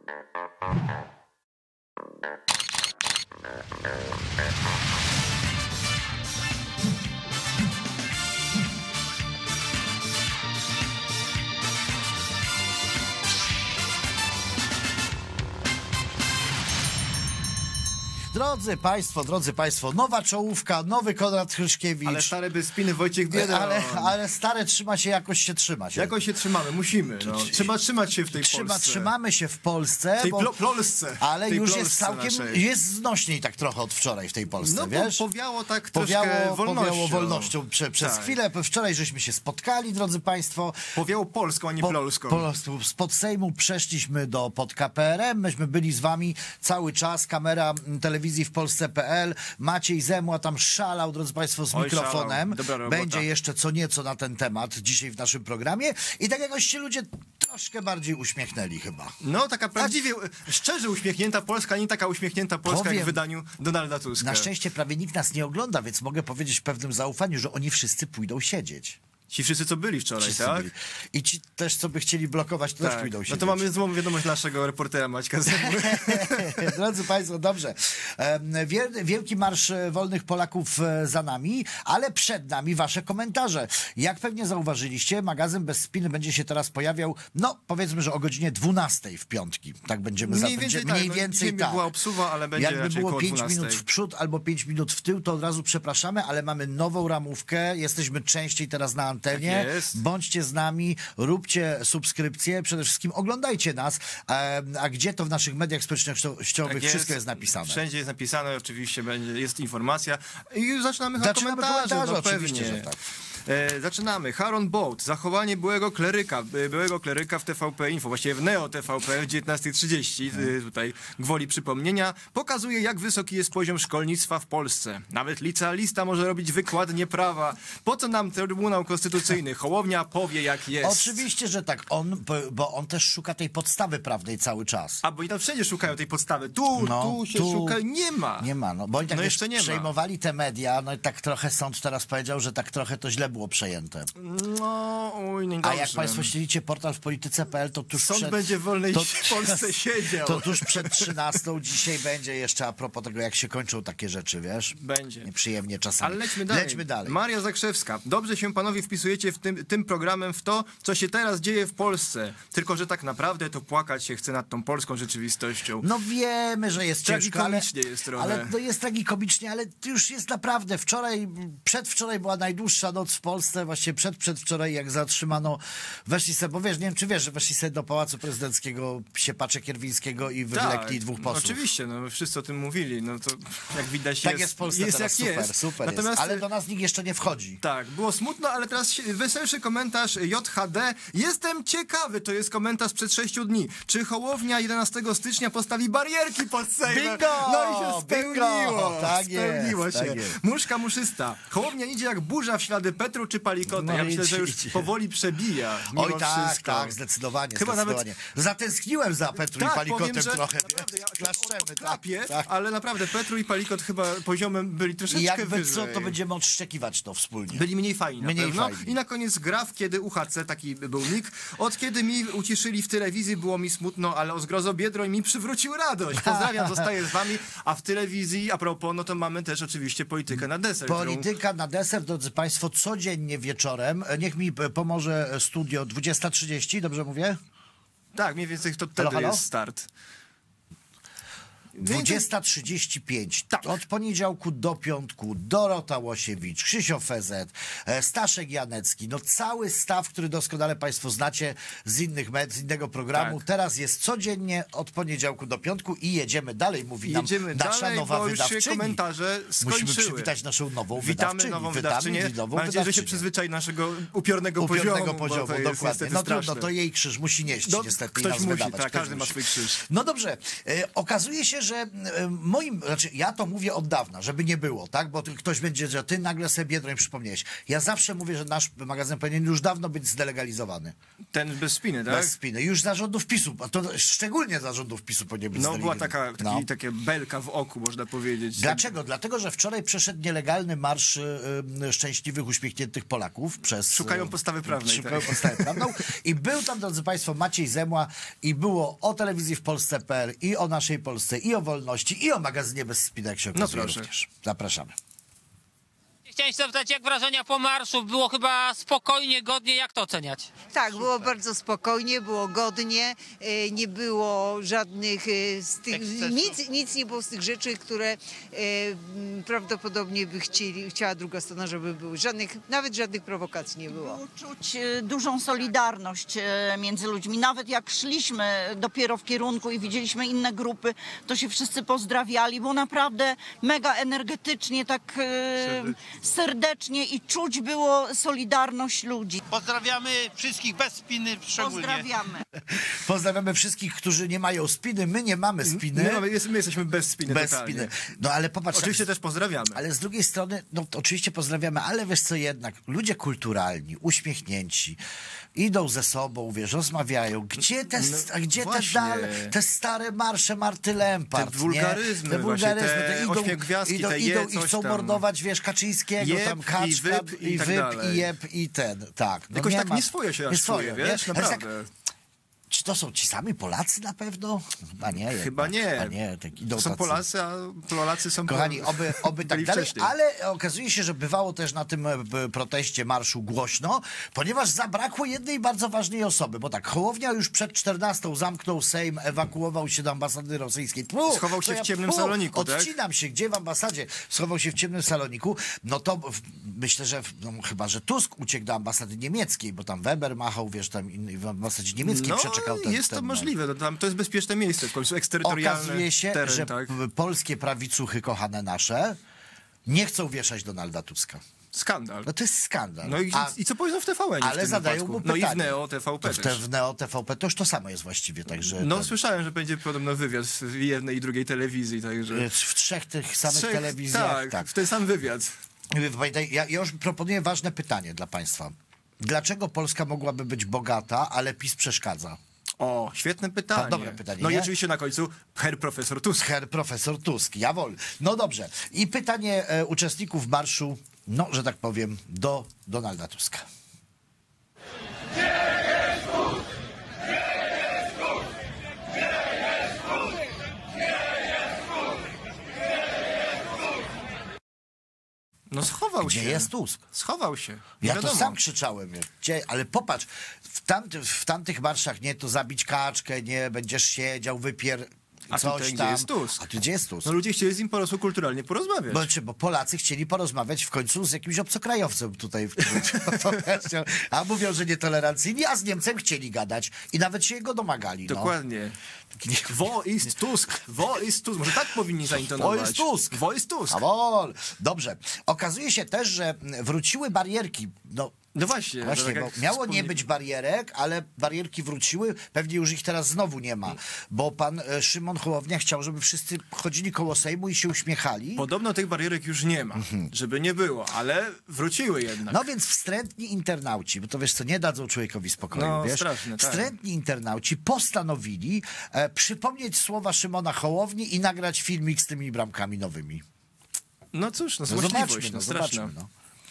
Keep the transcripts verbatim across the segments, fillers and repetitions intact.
Drodzy Państwo, drodzy Państwo, nowa czołówka, nowy Konrad Hryszkiewicz. Ale stare bez spiny Wojciech Biedroń. Ale, ale stare trzyma się, jakoś się trzyma się. Jakoś się trzymamy, musimy. No. Trzeba trzymać się w tej Trzyma, Polsce. Trzymamy się w Polsce. W tej bo, Polsce. Ale tej już Polsce jest całkiem, naszej. jest znośniej tak trochę od wczoraj w tej Polsce, No wiesz? bo powiało tak Powiało, troszkę wolnością. powiało wolnością prze, przez tak. chwilę. Wczoraj żeśmy się spotkali, drodzy Państwo. Powiało Polską, a nie Po, Polską. po prostu spod Sejmu przeszliśmy do pod K P R M. Myśmy byli z wami cały czas. Kamera m, telewizji w Polsce kropka p l. Maciej Zemła tam szalał, drodzy Państwo, z Oj, mikrofonem. Dobra robota. Będzie jeszcze co nieco na ten temat dzisiaj w naszym programie. I tak jakoś się ludzie troszkę bardziej uśmiechnęli chyba. No, taka prawdziwie, szczerze uśmiechnięta Polska, nie taka uśmiechnięta Polska Powiem, jak w wydaniu Donalda Tuska. Na szczęście prawie nikt nas nie ogląda, więc mogę powiedzieć w pewnym zaufaniu, że oni wszyscy pójdą siedzieć. Ci wszyscy, co byli wczoraj, Wszyscy tak? byli. I ci też, co by chcieli blokować, to tak. też pójdą No siedzieć. to mamy złą wiadomość naszego reportera Maćka Zemły. Drodzy Państwo, dobrze. Wielki Marsz Wolnych Polaków za nami, ale przed nami wasze komentarze. Jak pewnie zauważyliście, magazyn Bez Spiny będzie się teraz pojawiał, no powiedzmy, że o godzinie dwunastej w piątki. Tak będziemy Mniej za, więcej będzie, mniej tak. więcej No, tak. była obsuwa, ale będzie Jakby raczej było koło pięć dwunastej. minut w przód albo pięć minut w tył, to od razu przepraszamy, ale mamy nową ramówkę, jesteśmy częściej teraz na antenie. Tak jest. Bądźcie z nami, róbcie subskrypcje, przede wszystkim oglądajcie nas, a, a gdzie to w naszych mediach społecznościowych Tak jest. wszystko jest napisane. Wszędzie jest napisane, oczywiście będzie, jest informacja. I już zaczynamy, Zaczynamy od komentarzy, komentarze, no oczywiście, pewnie. że tak. E, zaczynamy. Haron Bolt. Zachowanie byłego kleryka, byłego kleryka w T V P Info, właściwie w Neo T V P w dziewiętnasta trzydzieści, e, tutaj gwoli przypomnienia, pokazuje, jak wysoki jest poziom szkolnictwa w Polsce. Nawet licealista może robić wykładnie prawa. Po co nam Trybunał Konstytucyjny? Hołownia powie, jak jest. Oczywiście, że tak, on, bo on też szuka tej podstawy prawnej cały czas. A bo i tam wszędzie szukają tej podstawy. Tu, No, tu się tu szuka, nie ma. Nie ma, no bo oni tak No wiesz, jeszcze nie ma. przejmowali te media, no i tak trochę sąd teraz powiedział, że tak trochę to źle było przejęte. No, oj, nie A jak Państwo śledzicie portal w polityce kropka p l, to tuż Sąd przed... będzie w wolnej to, w Polsce siedział. To tuż przed trzynastą dzisiaj będzie jeszcze a propos tego, jak się kończą takie rzeczy, wiesz? Będzie. Nieprzyjemnie czasami. Ale lećmy dalej. Lećmy dalej. Maria Zakrzewska. Dobrze się panowie wpisujecie w tym, tym programem w to, co się teraz dzieje w Polsce. Tylko, że tak naprawdę to płakać się chce nad tą polską rzeczywistością. No wiemy, że jest ciężko, ale, Tragikomicznie jest trochę. ale to jest tragikomicznie, ale to już jest naprawdę. Wczoraj, przedwczoraj była najdłuższa noc w Polsce, właśnie przed, przedwczoraj, jak zatrzymano, weszli sobie, bo wiesz, nie wiem, czy wiesz, że weszli sobie do Pałacu Prezydenckiego Siepacze Kierwińskiego i wywlekli tak, dwóch posłów. Oczywiście, no wszyscy o tym mówili, no to jak widać Tak jest, jest w Polsce jest teraz, jak super, jest. super Natomiast, jest, ale do nas nikt jeszcze nie wchodzi. Tak, było smutno, ale teraz się- weselszy komentarz J H D. Jestem ciekawy, to jest komentarz sprzed sześciu dni. Czy Hołownia jedenastego stycznia postawi barierki pod Sejmem? Bingo! No i się spełniło. Bingo! Tak spełniło jest, się. tak jest. Muszka muszysta. Hołownia idzie jak burza w ślady Petru czy Palikota. No ja myślę, idź, że już idź. powoli przebija. Mimo Oj tak, wszystko. tak, zdecydowanie, Chyba nawet- zdecydowanie. Zatęskniłem za Petru Tak, i Palikotem powiem, że trochę, naprawdę, ja klaszczemy, tak, klapię, tak. ale naprawdę Petru i Palikot chyba poziomem byli troszeczkę I jakby wyżej. co, to będziemy odszczekiwać to wspólnie. Byli mniej fajni na Mniej pewno. fajni. I na koniec Graf, kiedy U H C, taki był nick. Od kiedy mi uciszyli w telewizji, było mi smutno, ale o zgrozo Biedroń mi przywrócił radość. Pozdrawiam, zostaję z wami. A w telewizji, a propos, no to mamy też oczywiście politykę na deser. którą- Polityka na deser, drodzy Państwo, codziennie wieczorem. Niech mi p- pomoże studio dwudziesta trzydzieści, dobrze mówię? Tak, mniej więcej to wtedy Halo, halo? jest start. dwudziesta trzydzieści pięć. Od poniedziałku do piątku Dorota Łosiewicz, Krzysio Fezet, e, Staszek Janecki. No cały staw, który doskonale Państwo znacie z innych med, z innego programu. Tak. Teraz jest codziennie od poniedziałku do piątku i jedziemy dalej, mówi nam Jedziemy nasza dalej, nowa bo już się wydawczyni. komentarze skończyły. Musimy przywitać naszą nową Witamy wydawczynię. nową Witamy wydawczynię. nową Mam nadzieję, że się wydawczynię. przyzwyczai naszego upiornego, Upiornego poziomu. bo poziomu, to jest dokładnie. niestety No trudno, straszne. to jej krzyż musi nieść No, niestety i ktoś nas musi, wydawać. tak, Ktoś każdy ma musi. swój krzyż. No dobrze, e, okazuje się, że e, moim, znaczy ja to mówię od dawna, żeby nie było, tak? Bo ktoś będzie, że ty nagle sobie Biedroń przypomniałeś. Ja zawsze mówię, że nasz magazyn powinien już dawno być zdelegalizowany. Ten bez spiny, tak? Bez spiny. Już zarządów PiSu, a to szczególnie zarządów PiSu powinien być No była zdelegalizowany. taka, taki, takie belka w oku, można powiedzieć. Dlaczego? Dlatego, że wczoraj przeszedł nielegalny marsz y, y, szczęśliwych, uśmiechniętych Polaków przez... Szukają podstawy prawnej. Szukają tak. podstawy prawną. I był tam, drodzy Państwo, Maciej Zemła i było o telewizji w Polsce kropka pe el i o naszej Polsce, i o wolności, i o magazynie bez spiny, jak się okazuje. No proszę. Również. Zapraszamy. Chciałem się zapytać, jak wrażenia po marszu? Było chyba spokojnie, godnie, jak to oceniać? Tak, było bardzo spokojnie, było godnie, e, nie było żadnych e, z tych, nic, nic nie było z tych rzeczy, które e, m, prawdopodobnie by chcieli, chciała druga strona, żeby były. Żadnych, nawet żadnych prowokacji nie było. Było czuć e, dużą solidarność e, między ludźmi. Nawet jak szliśmy dopiero w kierunku i widzieliśmy inne grupy, to się wszyscy pozdrawiali. Było naprawdę mega energetycznie, tak e, serdecznie i czuć było solidarność ludzi. Pozdrawiamy wszystkich bez spiny szczególnie. Pozdrawiamy. Pozdrawiamy wszystkich, którzy nie mają spiny. My nie mamy spiny. My, mamy, my jesteśmy bez spiny. bez totalnie. spiny. No ale popatrz... Oczywiście też pozdrawiamy. Ale z drugiej strony, no to oczywiście pozdrawiamy, ale wiesz co jednak, ludzie kulturalni, uśmiechnięci, idą ze sobą, wiesz, rozmawiają. Gdzie te, No, a gdzie te, właśnie. dal, te stare marsze Marty Lempart, Te wulgaryzmy nie? Te właśnie, wulgaryzmy, te idą, ośmiech gwiazdki, idą, te idą je, i coś chcą tam. mordować, wiesz, Kaczyńskiego, Jeb tam i Kaczka, wyp i, i tak wyp, dalej. i jeb, i ten, tak. No Jakoś nie tak ma- nieswoje się aż nieswoje, czuje, wiesz, Ale tak, naprawdę. czy to są ci sami Polacy na pewno? Chyba nie. Jednak, Chyba nie. Chyba nie. Tak, idą To są tacy- Polacy, a Polacy są... Kochani, po- oby, oby tak byli dalej, wcześniej. ale okazuje się, że bywało też na tym e, b- proteście marszu głośno, ponieważ zabrakło jednej bardzo ważnej osoby, bo tak, Hołownia już przed czternastą zamknął Sejm, ewakuował się do ambasady rosyjskiej. Tfu, Schował to się w ciemnym saloniku, tak? Odcinam się, gdzie w ambasadzie? Schował się w ciemnym saloniku. No to w, myślę, że w, no, chyba, że Tusk uciekł do ambasady niemieckiej, bo tam Weber machał, wiesz, tam inny, w ambasadzie niemieckiej No, przeczekał ten... jest to ten, możliwe. No, tam, to jest bezpieczne miejsce, w końcu eksterytorialny Okazuje się, teren, że tak? p- polskie prawicuchy kochane nasze nie chcą wieszać Donalda Tuska. Skandal. No to jest skandal. No i, A, i co powiedzą w T V N? ale w tym zadają wypadku? mu No pytanie. i w Neo T V P to w, te, też. w Neo T V P to już to samo jest właściwie, także... No ten, słyszałem, że będzie podobno wywiad w jednej i drugiej telewizji, także... w trzech tych samych Trzech- telewizjach. Tak, Tak. w ten sam wywiad. Pamiętaj, ja, ja już proponuję ważne pytanie dla państwa. Dlaczego Polska mogłaby być bogata, ale PiS przeszkadza? O, świetne pytanie. To dobre pytanie, No i nie? oczywiście na końcu herr profesor Tusk. Herr profesor Tusk, jawol. No dobrze. I pytanie e, uczestników marszu, no, że tak powiem, do Donalda Tuska. No schował Gdzie się. jest Tusk? Schował się. Nie Ja to wiadomo. sam krzyczałem. Gdzie, ale popatrz, w, tamty, w tamtych marszach nie, to zabić kaczkę, nie, będziesz siedział, wypier... A coś tutaj gdzie tam. jest Tusk? A tu gdzie jest Tusk? No ludzie chcieli z nim po prostu kulturalnie porozmawiać. Bo, czy, bo Polacy chcieli porozmawiać w końcu z jakimś obcokrajowcem tutaj. W, a mówią, że nietolerancyjni, a z Niemcem chcieli gadać i nawet się jego domagali. Dokładnie. No. Wo ist Tusk, wo ist Tusk. Może tak powinni zaintonować. Wo ist Tusk. Wo ist Tusk. Awol. Dobrze. Okazuje się też, że wróciły barierki. No, No właśnie. Właśnie, tak bo jak miało nie wspomni- być barierek, ale barierki wróciły, pewnie już ich teraz znowu nie ma, bo pan e, Szymon Hołownia chciał, żeby wszyscy chodzili koło Sejmu i się uśmiechali. Podobno tych barierek już nie ma, żeby nie było, ale wróciły jednak. No więc wstrętni internauci, bo to wiesz co, nie dadzą człowiekowi spokoju, No, wiesz? straszne, tak. Wstrętni internauci postanowili e, przypomnieć słowa Szymona Hołowni i nagrać filmik z tymi bramkami nowymi. No cóż, no No złośliwość, zobaczmy, no no straszna. zobaczmy, no.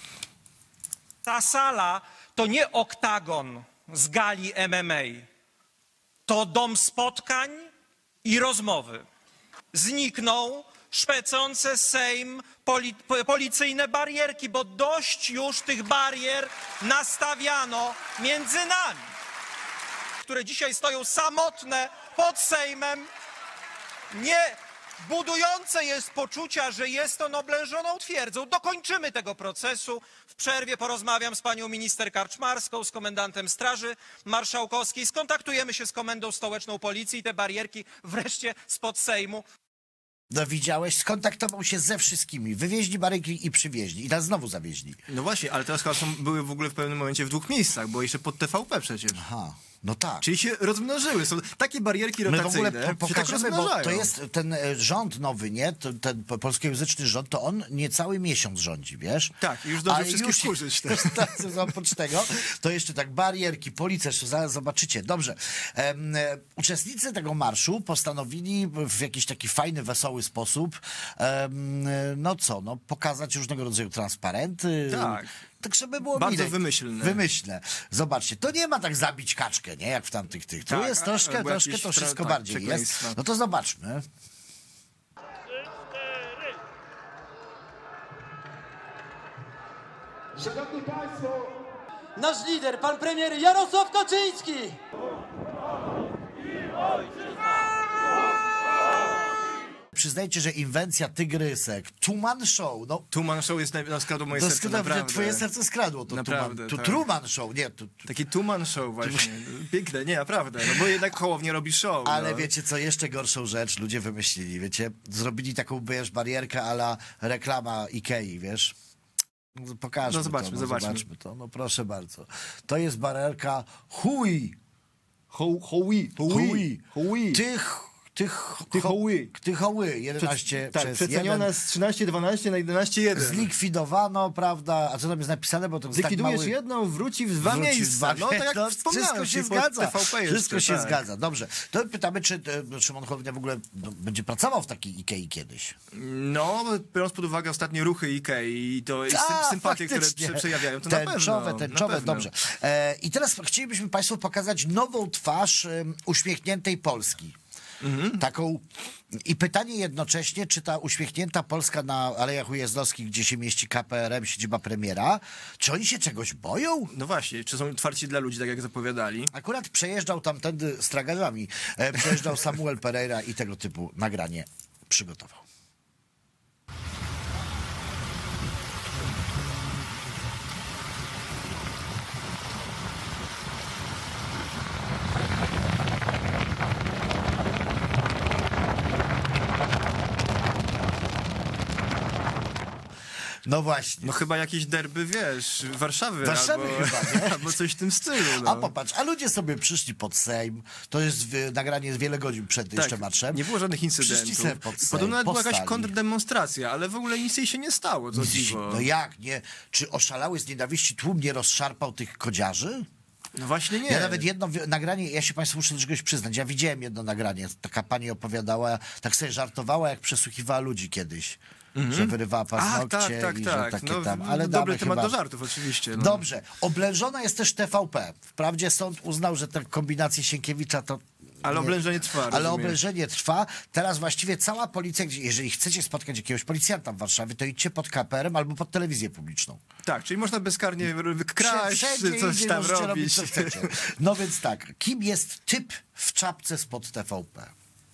Ta sala to nie oktagon z gali M M A. To dom spotkań i rozmowy. Znikną szpecące Sejm poli policyjne barierki, bo dość już tych barier nastawiano między nami, które dzisiaj stoją samotne pod Sejmem. Nie budujące jest poczucia, że jest on oblężoną twierdzą. Dokończymy tego procesu. W przerwie porozmawiam z panią minister Karczmarską, z komendantem Straży Marszałkowskiej. Skontaktujemy się z Komendą Stołeczną Policji i te barierki wreszcie spod Sejmu. No widziałeś, skontaktował się ze wszystkimi, wywieźli barierki i przywieźli i teraz znowu zawieźli. No właśnie, ale teraz chyba są, były w ogóle w pewnym momencie w dwóch miejscach, bo jeszcze pod T V P przecież. Aha. No tak. Czyli się rozmnożyły. Są takie barierki My w rotacyjne, ogóle po, się tak pokażemy, bo rozmnażają. to jest ten e, rząd nowy, nie? To, ten po- polskojęzyczny rząd, to on niecały miesiąc rządzi, wiesz? Tak, i już zdążył Ale wszystkie już- wkurzyć. Tak, oprócz tego, to jeszcze tak barierki, policja, jeszcze zaraz zobaczycie. Dobrze. Em, e, uczestnicy tego marszu postanowili w jakiś taki fajny, wesoły sposób em, e, no co, no pokazać różnego rodzaju transparenty. Tak. Tak, żeby było Bardzo widać. wymyślne. Wymyślne. Zobaczcie, to nie ma tak zabić kaczkę, nie? Jak w tamtych tych. Tu Tak, jest troszkę, albo troszkę jakieś to tra- wszystko tak, bardziej jest. przekleństwa. No to zobaczmy. Szanowni Państwo, nasz lider, pan premier Jarosław Kaczyński! Przyznajcie, że inwencja tygrysek, Truman Show, no Truman Show jest na, na skradło moje to serce, skradło, naprawdę. twoje serce skradło to Naprawdę, Truman, to tak. Truman Show, nie, to, to, Taki Truman Show właśnie. Piękne, nie, naprawdę. No bo jednak Hołownia robi show. ale no. wiecie co, jeszcze gorszą rzecz ludzie wymyślili, wiecie, zrobili taką, wiesz, barierkę a la reklama Ikei, wiesz. No, pokażmy No zobaczmy, to, no, zobaczmy. zobaczmy to, no proszę bardzo. To jest barierka Hui. Ho, hoły, Hui. hoły. Tych, tych, Tych hoły. Tych hoły, jedenaście Tak, przez przeceniona jeden. z trzynaście dwanaście na jedenaście jeden. Zlikwidowano, prawda, a co tam jest napisane, bo to jest tak Zlikwidujesz mały... jedną, wróci w dwa Wróci w miejsca. dwa No tak jak no, wspomniałem. wszystko się czyli pod zgadza. T V P Wszystko jeszcze, się tak. zgadza. Dobrze. To pytamy, czy e, Szymon Hołownia w ogóle no, będzie pracował w takiej Ikei kiedyś. No, biorąc pod uwagę ostatnie ruchy Ikei i to i A, sympatie, które faktycznie. prze- przejawiają, to tęczowe, na pewno. Tęczowe, na pewno. dobrze. E, I teraz chcielibyśmy Państwu pokazać nową twarz e, uśmiechniętej Polski. Mhm. Taką. I pytanie jednocześnie, czy ta uśmiechnięta Polska na Alejach Ujazdowskich, gdzie się mieści K P R M, siedziba premiera, czy oni się czegoś boją? No właśnie, czy są otwarci dla ludzi, tak jak zapowiadali? Akurat przejeżdżał tamtędy z tragarzami, e, przejeżdżał Samuel Pereira i tego typu nagranie przygotował. No właśnie. No chyba jakieś derby, wiesz, Warszawy, Warszawy albo, chyba, nie? albo coś w tym stylu. No. A popatrz, a ludzie sobie przyszli pod Sejm, to jest w, nagranie jest wiele godzin przed jeszcze marszem. nie było żadnych Przyszli incydentów. sobie pod Sejm, Podobno nawet była jakaś postali. kontrdemonstracja, ale w ogóle nic jej się nie stało, co Nic się- dziwo. No jak, nie? Czy oszalały z nienawiści tłum nie rozszarpał tych kodziarzy? No właśnie nie. Ja nawet jedno wi- nagranie, ja się Państwu muszę do czegoś przyznać, ja widziałem jedno nagranie, taka pani opowiadała, tak sobie żartowała, jak przesłuchiwała ludzi kiedyś, że wyrywała Ach, paznokcie tak, tak, i tak. że takie No, tam, ale dobry damy temat chyba... do żartów oczywiście. No. Dobrze, oblężona jest też T V P. Wprawdzie sąd uznał, że te kombinacje Sienkiewicza to... Ale nie- oblężenie trwa, Ale rozumiem. oblężenie trwa. Teraz właściwie cała policja, gdzie- jeżeli chcecie spotkać jakiegoś policjanta w Warszawie, to idźcie pod K P R M albo pod telewizję publiczną. Tak, czyli można bezkarnie kraść, Wszędzie coś indziej tam możecie robić. co chcecie. No więc tak, kim jest typ w czapce spod T V P?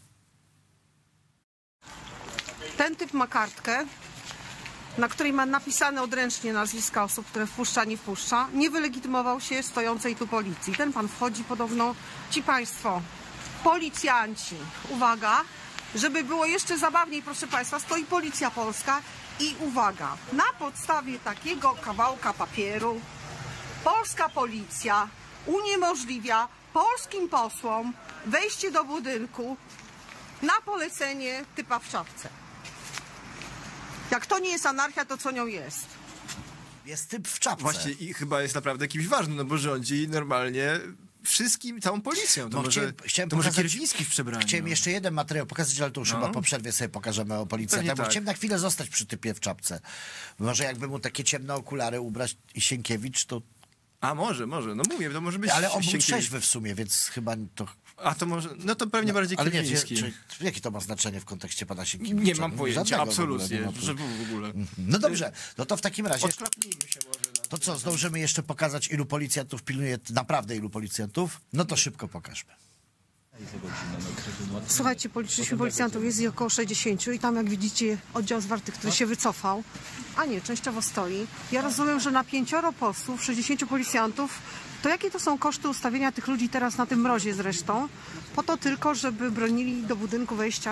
Ten typ ma kartkę, na której ma napisane odręcznie nazwiska osób, które wpuszcza, nie wpuszcza. Nie wylegitymował się stojącej tu policji. Ten pan wchodzi podobno. Ci państwo, policjanci, uwaga, żeby było jeszcze zabawniej, proszę państwa, stoi Policja Polska i uwaga, na podstawie takiego kawałka papieru polska policja uniemożliwia polskim posłom wejście do budynku na polecenie typa w czapce. Jak to nie jest anarchia, to co nią jest? Jest typ w czapce. Właśnie i chyba jest naprawdę kimś ważnym, no bo rządzi normalnie wszystkim, całą policją. To No, może, chciałem- chciałem to może pokazać- Kierwiński w przebraniu. Chciałem jeszcze jeden materiał pokazać, ale to już No. chyba po przerwie sobie pokażemy o policjantach, Pewnie bo tak. chciałem na chwilę zostać przy typie w czapce. Może jakby mu takie ciemne okulary ubrać i Sienkiewicz, to... A może, może, no mówię, to może być Ale on był Sienkiewicz. trzeźwy w sumie, więc chyba to... A to może, no to pewnie bardziej Ale nie, czy, Kierwiński. czy, jakie to ma znaczenie w kontekście pana Sienkiewicza? Nie mam No, pojęcia, żadnego w absolutnie, ogóle, no, to- że w ogóle. No dobrze, no to w takim razie... Odklapnijmy się może. Na To co, zdążymy jeszcze pokazać, ilu policjantów pilnuje, naprawdę ilu policjantów? No to szybko pokażmy. Słuchajcie, policzyliśmy policjantów, jest ich około sześćdziesięciu i tam jak widzicie oddział zwartych, który się wycofał, a nie, częściowo stoi. Ja rozumiem, że na pięcioro posłów, sześćdziesięciu policjantów, to jakie to są koszty ustawienia tych ludzi teraz na tym mrozie zresztą? Po to tylko, żeby bronili do budynku wejścia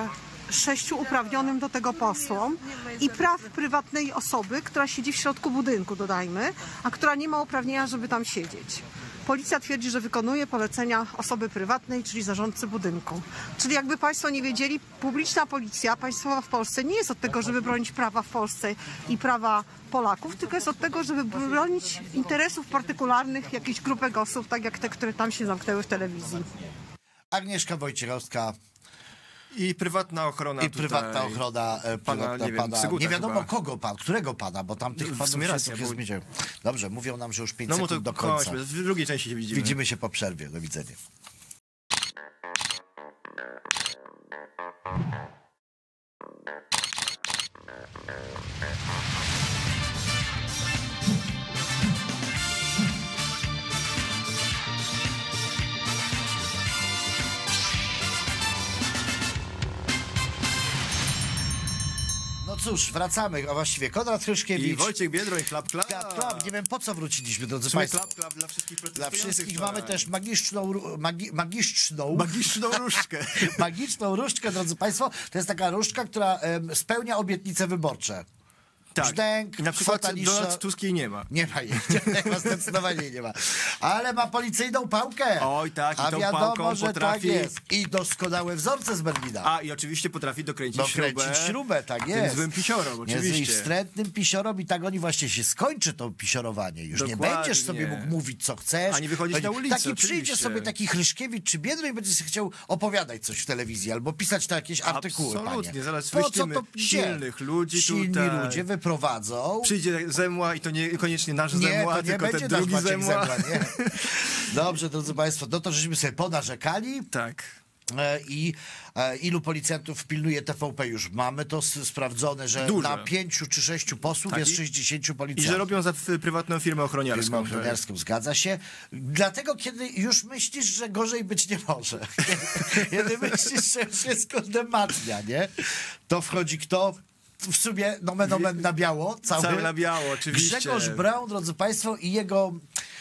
sześciu uprawnionym do tego posłom i praw prywatnej osoby, która siedzi w środku budynku, dodajmy, a która nie ma uprawnienia, żeby tam siedzieć. Policja twierdzi, że wykonuje polecenia osoby prywatnej, czyli zarządcy budynku. Czyli jakby Państwo nie wiedzieli, publiczna policja państwowa w Polsce nie jest od tego, żeby bronić prawa w Polsce i prawa Polaków, tylko jest od tego, żeby bronić interesów partykularnych jakichś grupek osób, tak jak te, które tam się zamknęły w telewizji. Agnieszka Wojciechowska. I prywatna ochrona I tutaj. prywatna ochrona e, pana, prywatna nie, wiem, pana. Syguta Nie wiadomo chyba. kogo pan, którego pana, bo tam tych W panów sumie racja, jest bo- zmieniają. Dobrze, mówią nam, że już pięć No mu sekund to do końca. kończmy. W drugiej części się widzimy. Widzimy się po przerwie. Do widzenia. No cóż, wracamy, a właściwie Konrad I Hryszkiewicz. Wojciech Biedroń, klap, klap. Klap, klap. Nie wiem, po co wróciliśmy, drodzy W sumie Państwo. klap, klap dla wszystkich Dla protestujących wszystkich wczoraj. mamy też magiczną, ró- magi, magiczną, magiczną różdżkę. magiczną różdżkę, drodzy Państwo. To jest taka różdżka, która em, spełnia obietnice wyborcze. Tak. Brzdęk, I na przykład kwota niższa- Donald Tusk jej nie ma. Nie ma jej, nie ma, zdecydowanie jej nie ma. Ale ma policyjną pałkę. Oj, tak, i A tą wiadomo, pałką że potrafi- tak jest. I doskonałe wzorce z Berlina. A, i oczywiście potrafi dokręcić, Dokręcić śrubę. śrubę, tak Tym jest. złym pisiorom, Niezły i oczywiście. wstrętnym pisiorom i tak oni właśnie się skończy to pisiorowanie. Już nie Dokładnie. będziesz sobie mógł mówić, co chcesz. Ani wychodzić Będzie- na ulicę, Taki przyjdzie oczywiście. sobie taki Hryszkiewicz czy Biedroń i będzie sobie chciał opowiadać coś w telewizji albo pisać tam jakieś artykuły, Absolutnie, panie. zaraz Po co wyślemy to gdzie? silnych ludzi Silni tutaj. ludzie wyprowadzą. Przyjdzie Zemła i to niekoniecznie nasz Nie, Zemła, to nie tylko będzie ten nasz drugi Maciek Zemła. Zemła, nie. Dobrze, drodzy Państwo, no to żeśmy sobie ponarzekali. Tak. E, I e, ilu policjantów pilnuje T V P już mamy to s- sprawdzone, że Dużo. na pięciu czy sześciu posłów Tak, jest i- sześćdziesięciu I policjantów. że robią za f- prywatną firmę ochroniarską. Firmą ochroniarską, zgadza się. Dlatego, kiedy już myślisz, że gorzej być nie może, kiedy, kiedy myślisz, że już jest kondematnia, nie? To wchodzi kto? W sumie nomen omen na biało. Cały, Cały na biało, oczywiście. Grzegorz Braun, drodzy Państwo, i jego...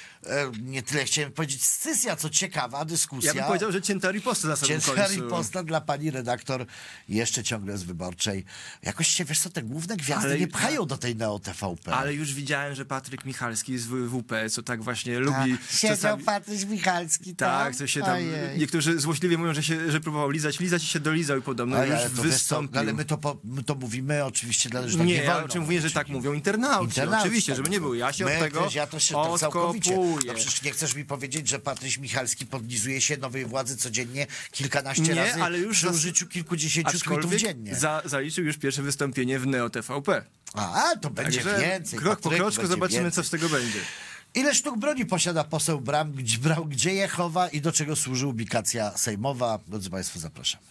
E, nie tyle chciałem powiedzieć scysja, co ciekawa dyskusja. Ja bym powiedział, że cięta riposta na samym Ciężka końcu. riposta dla pani redaktor, jeszcze ciągle z Wyborczej. Jakoś się, wiesz co, te główne gwiazdy Ale- nie pchają do tej Neo T V P. Ale już widziałem, że Patryk Michalski z W P, co tak właśnie lubi... Siedział czasami- Patryś Michalski tam. Tak, co się tam... Ojej. Niektórzy złośliwie mówią, że, się, że próbował lizać. Lizać i się dolizał i podobno Oj, już ale, to wiesz co, wystąpił. ale my to, po, my to mówimy oczywiście dla że tak nie, nie ja wolno o czym mówię, że tak mówią internauci. Internauci, Oczywiście, tak żeby nie mówią. było. Ja się My od tego też, ja to się to całkowicie. odkopuję. A przecież nie chcesz mi powiedzieć, że Patryś Michalski podlizuje się nowej władzy codziennie kilkanaście Nie, razy ale już przy zas- użyciu kilkudziesięciu tweetów Aczkolwiek dziennie. za, zaliczył już pierwsze wystąpienie w Neo T V P. A, to będzie Także więcej. krok po Patryku, kroczku będzie zobaczymy, więcej. co z tego będzie. Ile sztuk broni posiada poseł Bram, gdzie, brał, gdzie je chowa i do czego służy ubikacja sejmowa? Drodzy Państwo, zapraszamy.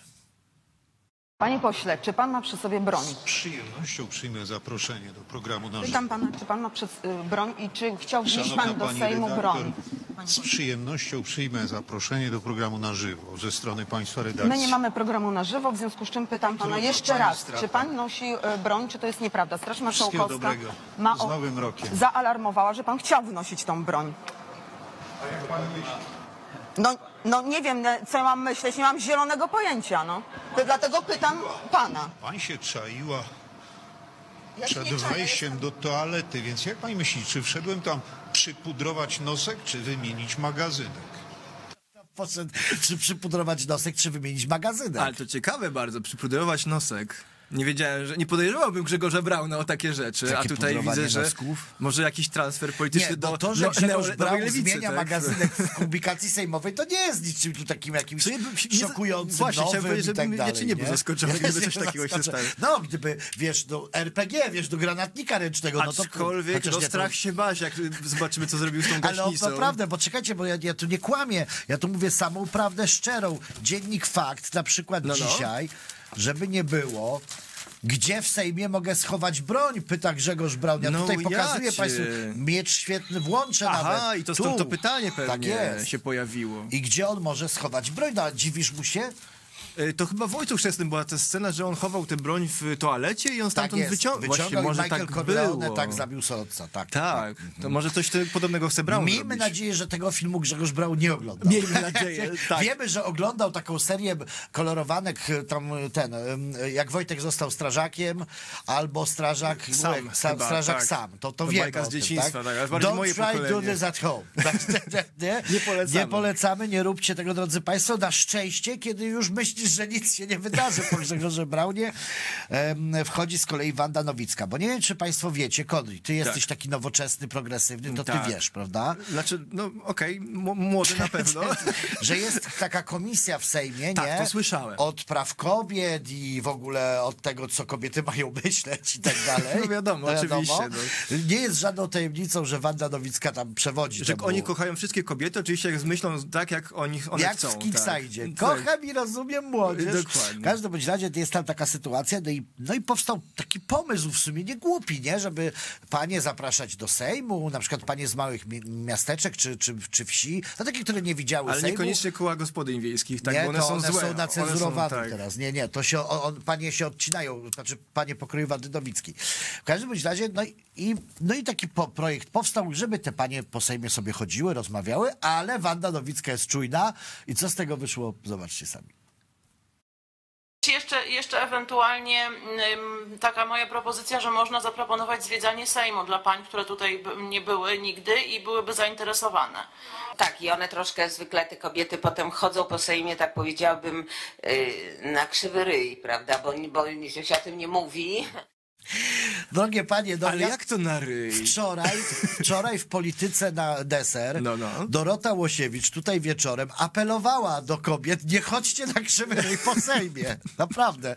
Panie pośle, czy pan ma przy sobie broń? Z przyjemnością przyjmę zaproszenie do programu na żywo. Pytam pana, czy pan ma przy, y, broń i czy chciał wnieść Szanowna pan do pani Sejmu redaktor, broń? z przyjemnością przyjmę zaproszenie do programu na żywo ze strony państwa redakcji. My nie mamy programu na żywo, w związku z czym pytam pana Trudno, jeszcze pani raz, strata. czy pan nosi y, broń, czy to jest nieprawda? Straż Wszystkiego Marszałkowska dobrego. ma Z o- Nowym Rokiem. zaalarmowała, że pan chciał wnosić tą broń. A jak pan myśli? No, no nie wiem, ne- co mam myśleć, nie mam zielonego pojęcia, no. To dlatego pytam pana. Pani się czaiła Ja się przed nie czaję, wejściem do toalety, więc jak pani myśli, czy wszedłem tam przypudrować nosek, czy wymienić magazynek? Poszedł, czy przypudrować nosek, czy wymienić magazynek. Ale to ciekawe bardzo, przypudrować nosek. Nie wiedziałem, że nie podejrzewałbym Grzegorza Brauna o takie rzeczy, Takie a tutaj pudrowanie widzę, że nosków? może jakiś transfer polityczny Nie, do bo to, że no, Grzegorz neo- Braun nowej lewicy, zmienia tak? magazynek w publikacji sejmowej, to nie jest niczym tu takim jakimś Czyli bym się- nie- szokującym, właśnie, chciałem nowym powiedzieć, i tak żebym dalej. nie- nie był zaskoczony, Ja gdyby się coś takiego się zaskoczę. stało. No, gdyby, wiesz, do R P G, wiesz, do granatnika ręcznego, no to... Aczkolwiek, chociaż no nie, to- strach się bać, jak zobaczymy, co zrobił z tą Ale gaśnicą. o, naprawdę, bo czekajcie, bo ja, ja tu nie kłamię, ja tu mówię samą prawdę szczerą. Dziennik Fakt, na przykład No, no. dzisiaj, żeby nie było... Gdzie w Sejmie mogę schować broń? Pyta Grzegorz Braun. Ja No tutaj pokazuję jacie. państwu miecz świetny, włączę Aha, nawet. i to Tu. stąd to pytanie pewnie Tak jest. się pojawiło. I gdzie on może schować broń? No, a dziwisz mu się? To chyba w Ojcu Chrzestnym była ta scena, że on chował tę broń w toalecie i on stamtąd tak wyciągnął. Wyciągał może Michael tak Corleone było. tak zabił Solca. Tak, tak. To może coś te, podobnego chce Braun Miejmy zrobić. nadzieję, że tego filmu Grzegorz Braun nie oglądał. Miejmy nadzieję, tak. Wiemy, że oglądał taką serię kolorowanek, tam ten, jak Wojtek został strażakiem, albo strażak sam, byłek, sam chyba, strażak tak. sam. To, to, To wiemy bajka z o tym, dzieciństwa, tak? tak, ale bardziej Don't moje try do pokolenie. this at home. Tak, nie? Nie polecamy. Nie polecamy, nie róbcie tego, drodzy Państwo. Na szczęście, kiedy już myślisz, że nic się nie wydarzy po Grzegorze Braunie, em, wchodzi z kolei Wanda Nowicka. Bo nie wiem, czy Państwo wiecie, Konrad, ty jesteś Tak. taki nowoczesny, progresywny, to Tak. ty wiesz, prawda? Znaczy, no okej, okay, młody na pewno. Że jest taka komisja w Sejmie, Tak, nie? to słyszałem. Od praw kobiet i w ogóle od tego, co kobiety mają myśleć i tak dalej. No wiadomo, oczywiście, Nie jest żadną tajemnicą, że Wanda Nowicka tam przewodzi. Że temu. oni kochają wszystkie kobiety, oczywiście jak myślą tak, jak oni, one Jak chcą. w Kickside. Tak. Kocham i rozumiem młodzież. Dokładnie. W każdym bądź razie jest tam taka sytuacja, no i, no i powstał taki pomysł w sumie nie głupi, nie? Żeby panie zapraszać do Sejmu, na przykład panie z małych mi miasteczek czy, czy, czy wsi, no takie, które nie widziały Ale Sejmu. niekoniecznie koła gospodyń wiejskich, tak, Nie, bo one to są one złe. są nacenzurowane One są, tak. teraz. Nie, nie, to się, on, panie się odcinają, znaczy panie pokroju Wandy Nowickiej. W każdym bądź razie, no i, no i taki po, projekt powstał, żeby te panie po Sejmie sobie chodziły, rozmawiały, ale Wanda Nowicka jest czujna i co z tego wyszło, zobaczcie sami. Jeszcze, jeszcze ewentualnie ym, taka moja propozycja, że można zaproponować zwiedzanie Sejmu dla pań, które tutaj nie były nigdy i byłyby zainteresowane. Tak, i one troszkę zwykle, te kobiety potem chodzą po Sejmie, tak powiedziałabym, yy, na krzywy ryj, prawda, bo, bo się o tym nie mówi. Drogie panie, no Ale ja jak to na ryj? Wczoraj, wczoraj w Polityce na deser no, no. Dorota Łosiewicz tutaj wieczorem apelowała do kobiet, nie chodźcie na krzywy ryj po Sejmie. Naprawdę.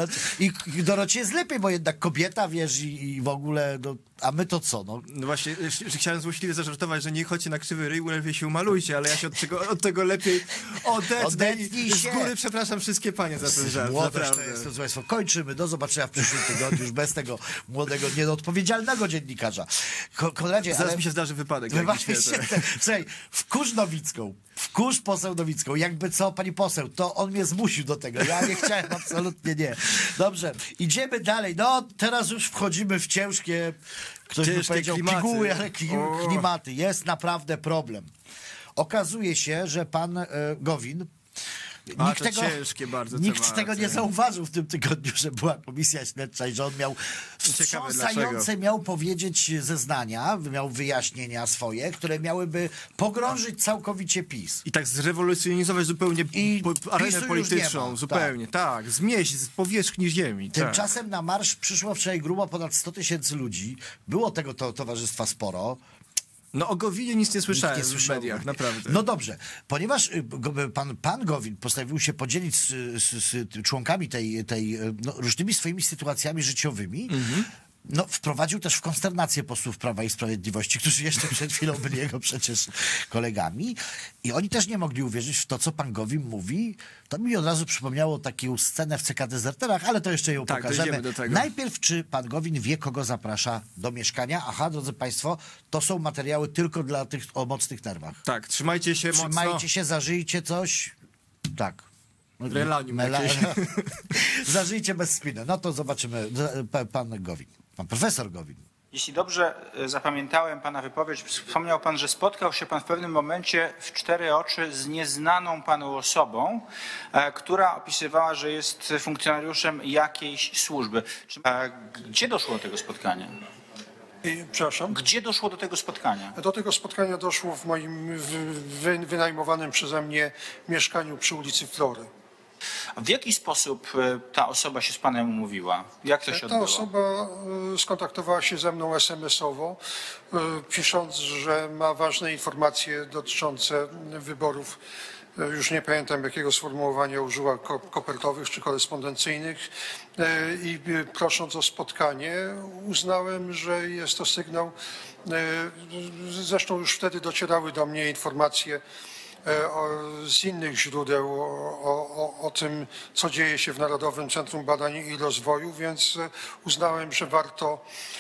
I Dorocie jest lepiej, bo jednak kobieta, wiesz, i, i w ogóle, no, a my to co? No, no właśnie, chciałem złośliwie zażartować, że nie chodźcie na krzywy ryj, lepiej się umalujcie, ale ja się od tego, od tego lepiej odetnę. Odetnij I się. z góry przepraszam wszystkie panie za ten żart. Młodość to jest, proszę Państwa. Kończymy. Do zobaczenia w przyszłym tygodniu już bez tego młodego, nieodpowiedzialnego dziennikarza. Ko Konradzie, Zaraz ale... mi się zdarzy wypadek. Właśnie, słuchaj, wkurz Nowicką. Wkurz poseł Nowicką. Jakby co, pani poseł, to on mnie zmusił do tego. Ja nie chciałem, absolutnie nie. Dobrze, idziemy dalej. No, teraz już wchodzimy w ciężkie, ktoś by powiedział, klimaty. piguły, ale klimaty. Jest naprawdę problem. Okazuje się, że pan e, Gowin A, nikt to tego, ciężkie bardzo nikt tematy. tego nie zauważył w tym tygodniu, że była komisja śledcza i że on miał wstrząsające miał powiedzieć zeznania, miał wyjaśnienia swoje, które miałyby pogrążyć całkowicie PiS. I tak zrewolucjonizować zupełnie I po, arenę polityczną. ma, zupełnie, tak. tak. Zmieść z powierzchni ziemi. Tymczasem tak. na marsz przyszło wczoraj grubo ponad sto tysięcy ludzi. Było tego to, towarzystwa sporo. No o Gowinie nic nie słyszałem nie w słyszałem. mediach, naprawdę. No dobrze, ponieważ pan, pan Gowin postanowił się podzielić z, z, z członkami tej, tej no, różnymi swoimi sytuacjami życiowymi, mm-hmm. no, wprowadził też w konsternację posłów Prawa i Sprawiedliwości, którzy jeszcze przed chwilą byli jego przecież kolegami i oni też nie mogli uwierzyć w to, co pan Gowin mówi. To mi od razu przypomniało taką scenę w C K Dezerterach, ale to jeszcze ją tak, pokażemy. Do tego. Najpierw, czy pan Gowin wie, kogo zaprasza do mieszkania? Aha, drodzy państwo, to są materiały tylko dla tych o mocnych nerwach. Tak, trzymajcie się mocno. Trzymajcie się, zażyjcie coś. Tak. Relanium Mela... jakieś. Zażyjcie bez spiny. No to zobaczymy. Pan Gowin. Pan profesor Gowin. Jeśli dobrze zapamiętałem pana wypowiedź, wspomniał pan, że spotkał się pan w pewnym momencie w cztery oczy z nieznaną panu osobą, e, która opisywała, że jest funkcjonariuszem jakiejś służby. Czy, e, gdzie doszło do tego spotkania? I, przepraszam? Gdzie doszło do tego spotkania? Do tego spotkania doszło w moim wy, wynajmowanym przeze mnie mieszkaniu przy ulicy Flory. W jaki sposób ta osoba się z panem umówiła? Jak to się Ta odbyło? osoba skontaktowała się ze mną es em esowo, pisząc, że ma ważne informacje dotyczące wyborów. Już nie pamiętam, jakiego sformułowania użyła, kopertowych czy korespondencyjnych, i prosząc o spotkanie, uznałem, że jest to sygnał. Zresztą już wtedy docierały do mnie informacje z innych źródeł o, o, o tym, co dzieje się w Narodowym Centrum Badań i Rozwoju, więc uznałem, że warto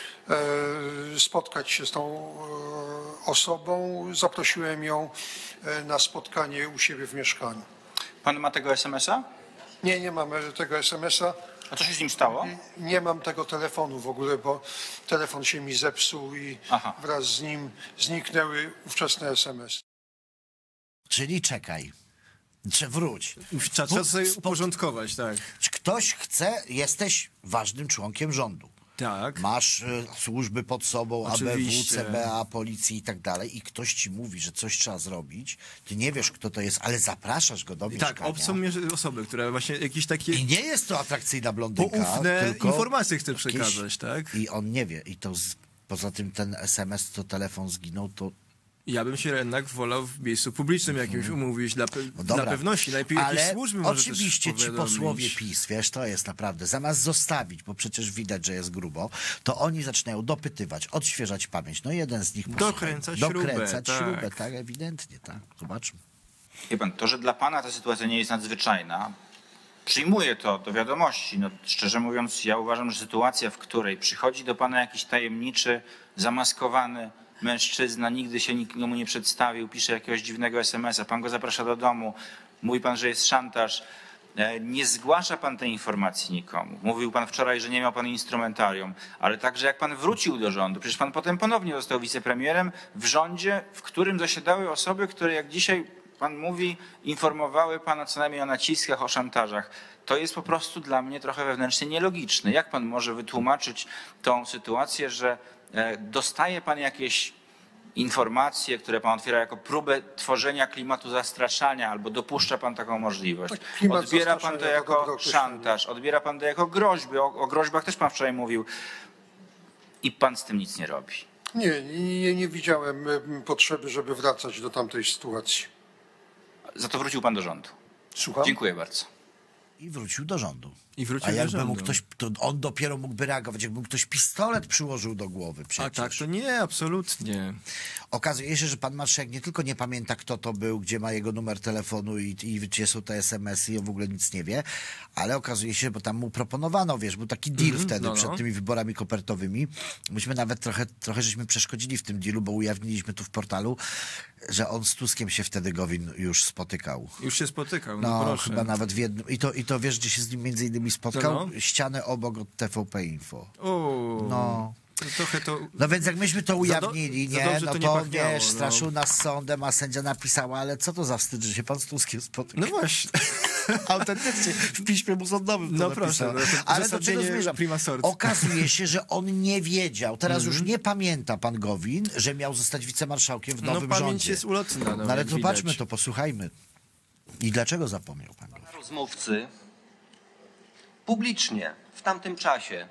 spotkać się z tą osobą. Zaprosiłem ją na spotkanie u siebie w mieszkaniu. Pan ma tego es em esa? Nie, nie mam tego es em es a. A co się z nim stało? Nie mam tego telefonu w ogóle, bo telefon się mi zepsuł i Aha. wraz z nim zniknęły ówczesne es em esy. Czyli czekaj. Czy wróć. Trzeba, trzeba sobie uporządkować, tak. Czy ktoś chce, jesteś ważnym członkiem rządu. Tak. Masz y, służby pod sobą, Oczywiście. A B W, C B A, policji i tak dalej i ktoś ci mówi, że coś trzeba zrobić, ty nie wiesz, kto to jest, ale zapraszasz go do mieszkania. Tak, obcą osoby, które właśnie jakieś takie... I nie jest to atrakcyjna blondynka, poufne tylko informacje chce jakieś... przekazać, tak? I on nie wie. I to z... poza tym ten es em es, to telefon zginął, to Ja bym się jednak wolał w miejscu publicznym jakimś umówić dla, pe no dla pewności. Najlepiej jakieś ale służby może oczywiście też ci posłowie PiS, wiesz, to jest naprawdę, zamiast zostawić, bo przecież widać, że jest grubo, to oni zaczynają dopytywać, odświeżać pamięć. No jeden z nich dokręcać śrubę, dokręcać tak. śrubę, tak, ewidentnie, tak. Zobaczmy. Wie pan, to, że dla pana ta sytuacja nie jest nadzwyczajna, przyjmuję to do wiadomości. No, szczerze mówiąc, ja uważam, że sytuacja, w której przychodzi do pana jakiś tajemniczy, zamaskowany mężczyzna, nigdy się nikomu nie przedstawił, pisze jakiegoś dziwnego es em es a, pan go zaprasza do domu, mówi pan, że jest szantaż, nie zgłasza pan tej informacji nikomu. Mówił pan wczoraj, że nie miał pan instrumentarium, ale także jak pan wrócił do rządu, przecież pan potem ponownie został wicepremierem w rządzie, w którym zasiadały osoby, które jak dzisiaj pan mówi, informowały pana co najmniej o naciskach, o szantażach. To jest po prostu dla mnie trochę wewnętrznie nielogiczne. Jak pan może wytłumaczyć tą sytuację, że dostaje pan jakieś informacje, które pan otwiera jako próbę tworzenia klimatu zastraszania, albo dopuszcza pan taką możliwość? Odbiera pan to jako szantaż, odbiera pan to jako groźby. O, o groźbach też pan wczoraj mówił. I pan z tym nic nie robi. Nie, nie, nie widziałem potrzeby, żeby wracać do tamtej sytuacji. Za to wrócił pan do rządu. Słucham? Dziękuję bardzo. I wrócił do rządu. I wrócił A jakby do rządu. mu ktoś, to on dopiero mógłby reagować, jakby mu ktoś pistolet przyłożył do głowy przecież. A tak, to nie, absolutnie. Okazuje się, że pan marszałek nie tylko nie pamięta, kto to był, gdzie ma jego numer telefonu i, i gdzie są te es em esy i on w ogóle nic nie wie, ale okazuje się, bo tam mu proponowano, wiesz, był taki deal Mhm, wtedy no, no. przed tymi wyborami kopertowymi. Myśmy nawet trochę, trochę żeśmy przeszkodzili w tym dealu, bo ujawniliśmy tu w portalu, że on z Tuskiem się wtedy Gowin już spotykał. Już się spotykał, no, No, proszę. chyba nawet w jednym. I to, I to wiesz, gdzie się z nim między innymi spotkał? No, no. Ścianę obok od T V P Info. O, No. to trochę to... No więc jak myśmy to Za do- ujawnili, za nie, dobrze no to to, nie pachniało, wiesz, no. straszył nas sądem, a sędzia napisała, ale co to za wstyd, że się pan z Tuskiem spotyka. No właśnie. Autentycznie w piśmie mu sądowym to No napisała. proszę, no to Ale do czego uzasadnienie zmierzam? prima sorty. Okazuje się, że on nie wiedział, teraz Mhm. już nie pamięta pan Gowin, że miał zostać wicemarszałkiem w No nowym pamięć rządzie. jest ulotna, no, no ale jak zobaczmy widać. to, posłuchajmy. I dlaczego zapomniał pan Gowin? Rozmówcy publicznie w tamtym czasie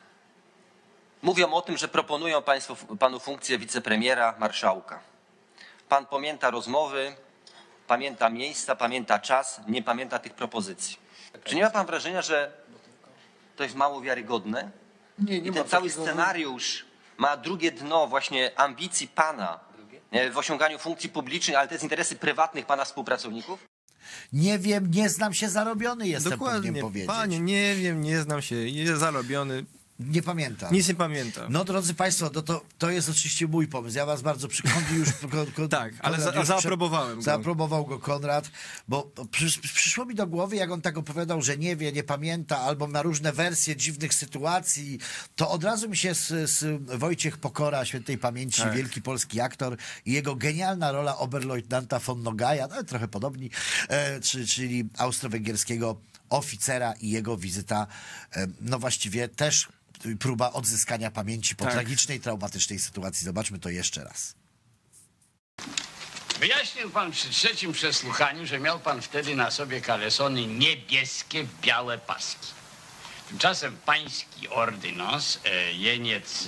mówią o tym, że proponują państwo, panu funkcję wicepremiera, marszałka. Pan pamięta rozmowy, pamięta miejsca, pamięta czas, nie pamięta tych propozycji. Czy nie ma pan wrażenia, że to jest mało wiarygodne? Nie, I nie ten ma cały takiego- scenariusz ma drugie dno właśnie ambicji pana nie, w osiąganiu funkcji publicznej, ale to jest interesy prywatnych pana współpracowników? Nie wiem, nie znam się, zarobiony jestem, powinien Dokładnie, powiedzieć. panie, nie wiem, nie znam się, jest zarobiony. Nie pamiętam. Nic nie pamiętam. No drodzy państwo, no to, to jest oczywiście mój pomysł. Ja was bardzo przykondy już... Tak, ale za- zaaprobowałem go. Zaaprobował go Konrad, bo przysz, przyszło mi do głowy, jak on tak opowiadał, że nie wie, nie pamięta, albo ma różne wersje dziwnych sytuacji, to od razu mi się z, z Wojciech Pokora, świętej pamięci, Tak. wielki polski aktor i jego genialna rola oberleutnanta von Nogaja, no, trochę podobni, e, czy, czyli austro-węgierskiego oficera i jego wizyta, e, no właściwie też próba odzyskania pamięci po Tak. tragicznej, traumatycznej sytuacji. Zobaczmy to jeszcze raz. Wyjaśnił pan przy trzecim przesłuchaniu, że miał pan wtedy na sobie kalesony niebieskie w białe paski. Tymczasem pański ordynans, e, jeniec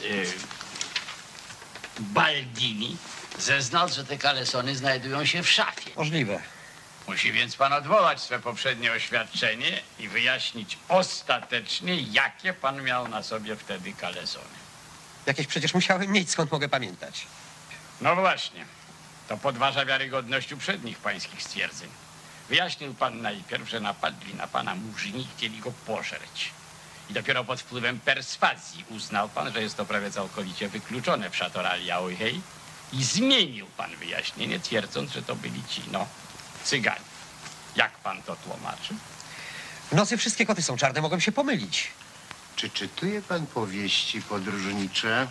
e, Baldini, zeznał, że te kalesony znajdują się w szafie. Możliwe. Musi więc pan odwołać swe poprzednie oświadczenie i wyjaśnić ostatecznie, jakie pan miał na sobie wtedy kalesony. Jakieś przecież musiałem mieć, skąd mogę pamiętać? No właśnie. To podważa wiarygodność uprzednich pańskich stwierdzeń. Wyjaśnił pan najpierw, że napadli na pana murzyni i chcieli go pożreć. I dopiero pod wpływem perswazji uznał pan, że jest to prawie całkowicie wykluczone w Chateau Yaohei i zmienił pan wyjaśnienie, twierdząc, że to byli ci, no, Cyganie. Jak pan to tłumaczy? W nocy wszystkie koty są czarne, mogłem się pomylić. Czy czytuje pan powieści podróżnicze?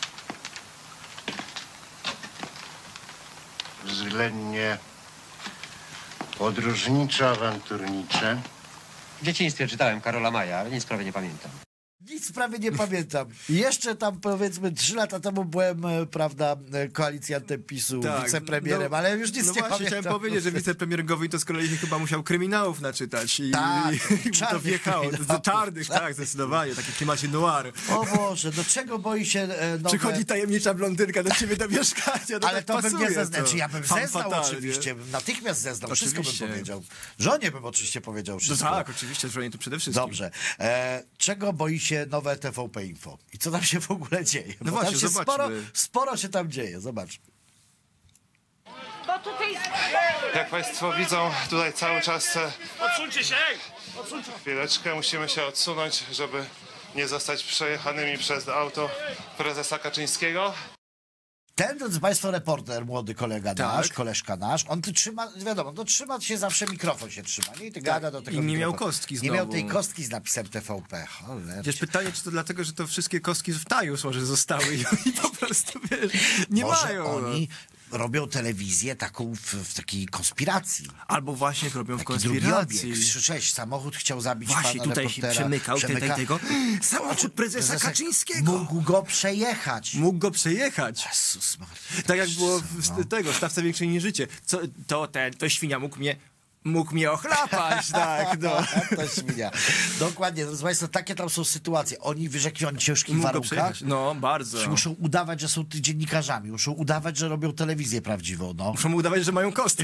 Względnie podróżnicze, awanturnicze? W dzieciństwie czytałem Karola Maja, ale nic prawie nie pamiętam. Nic prawie nie pamiętam. Jeszcze tam powiedzmy trzy lata temu byłem, e, prawda, e, koalicjantem PiSu, Tak, wicepremierem, no, ale już nic no nie właśnie, pamiętam. chciałem powiedzieć, że wicepremier Gowin to z kolei się chyba musiał kryminałów naczytać i, Tak, i, i to czarnych wjechało. kryminałów. Do czarnych, tak, zdecydowanie, taki klimacie noir. O Boże, do czego boi się e, nowe... Przychodzi tajemnicza blondynka do ciebie do mieszkania. No Ale tak to bym nie pasuje zeznał. to. Ja bym Fan zeznał fatal, oczywiście. nie? Natychmiast zeznał. Wszystko Oczywiście. bym powiedział. Żonie bym oczywiście powiedział No wszystko. tak, oczywiście, żonie to przede wszystkim. Dobrze. E, czego boi się nowe T V P Info? I co tam się w ogóle dzieje? No Bo właśnie, tam się zobaczmy. sporo, sporo się tam dzieje. Zobacz. Bo tutaj... Jak państwo widzą, tutaj cały czas... e, Odsuńcie się! Odsuńcie! Chwileczkę, musimy się odsunąć, żeby nie zostać przejechanymi przez auto prezesa Kaczyńskiego. Ten, drodzy państwo, reporter, młody kolega Tak. nasz, koleżka nasz, on tu trzyma, wiadomo, to trzyma się zawsze, mikrofon się trzyma, nie? I ty gada do tego I nie miał mikrofonu. kostki Nie miał znowu. tej kostki z napisem T V P. Cholera. Wiesz, pytanie, czy to dlatego, że to wszystkie kostki w taju może zostały i, i po prostu, wiesz, nie Może mają. oni robią telewizję taką w, w takiej konspiracji. Albo właśnie robią w Taki drugi konspiracji. obieg. Słyszałeś, samochód chciał zabić Właśnie, pana tutaj reportera. się przemykał, Przemyka. tutaj tego. Samochód prezesa Prezesa Kaczyńskiego. Mógł go przejechać. Mógł go przejechać. Jezus Maria. Tak jak było w No. tego, w stawce większej niż życie. Co, to ten, to świnia mógł mnie, mógł mnie ochlapać, tak, no. To świnia. Dokładnie, drodzy państwo, takie tam są sytuacje. Oni, wiesz, jakie oni ciężkich Mógł go warunkach. przejechać. No, bardzo. Muszą udawać, że są ty- dziennikarzami. Muszą udawać, że robią telewizję prawdziwą, no. Muszą mu udawać, że mają kostkę.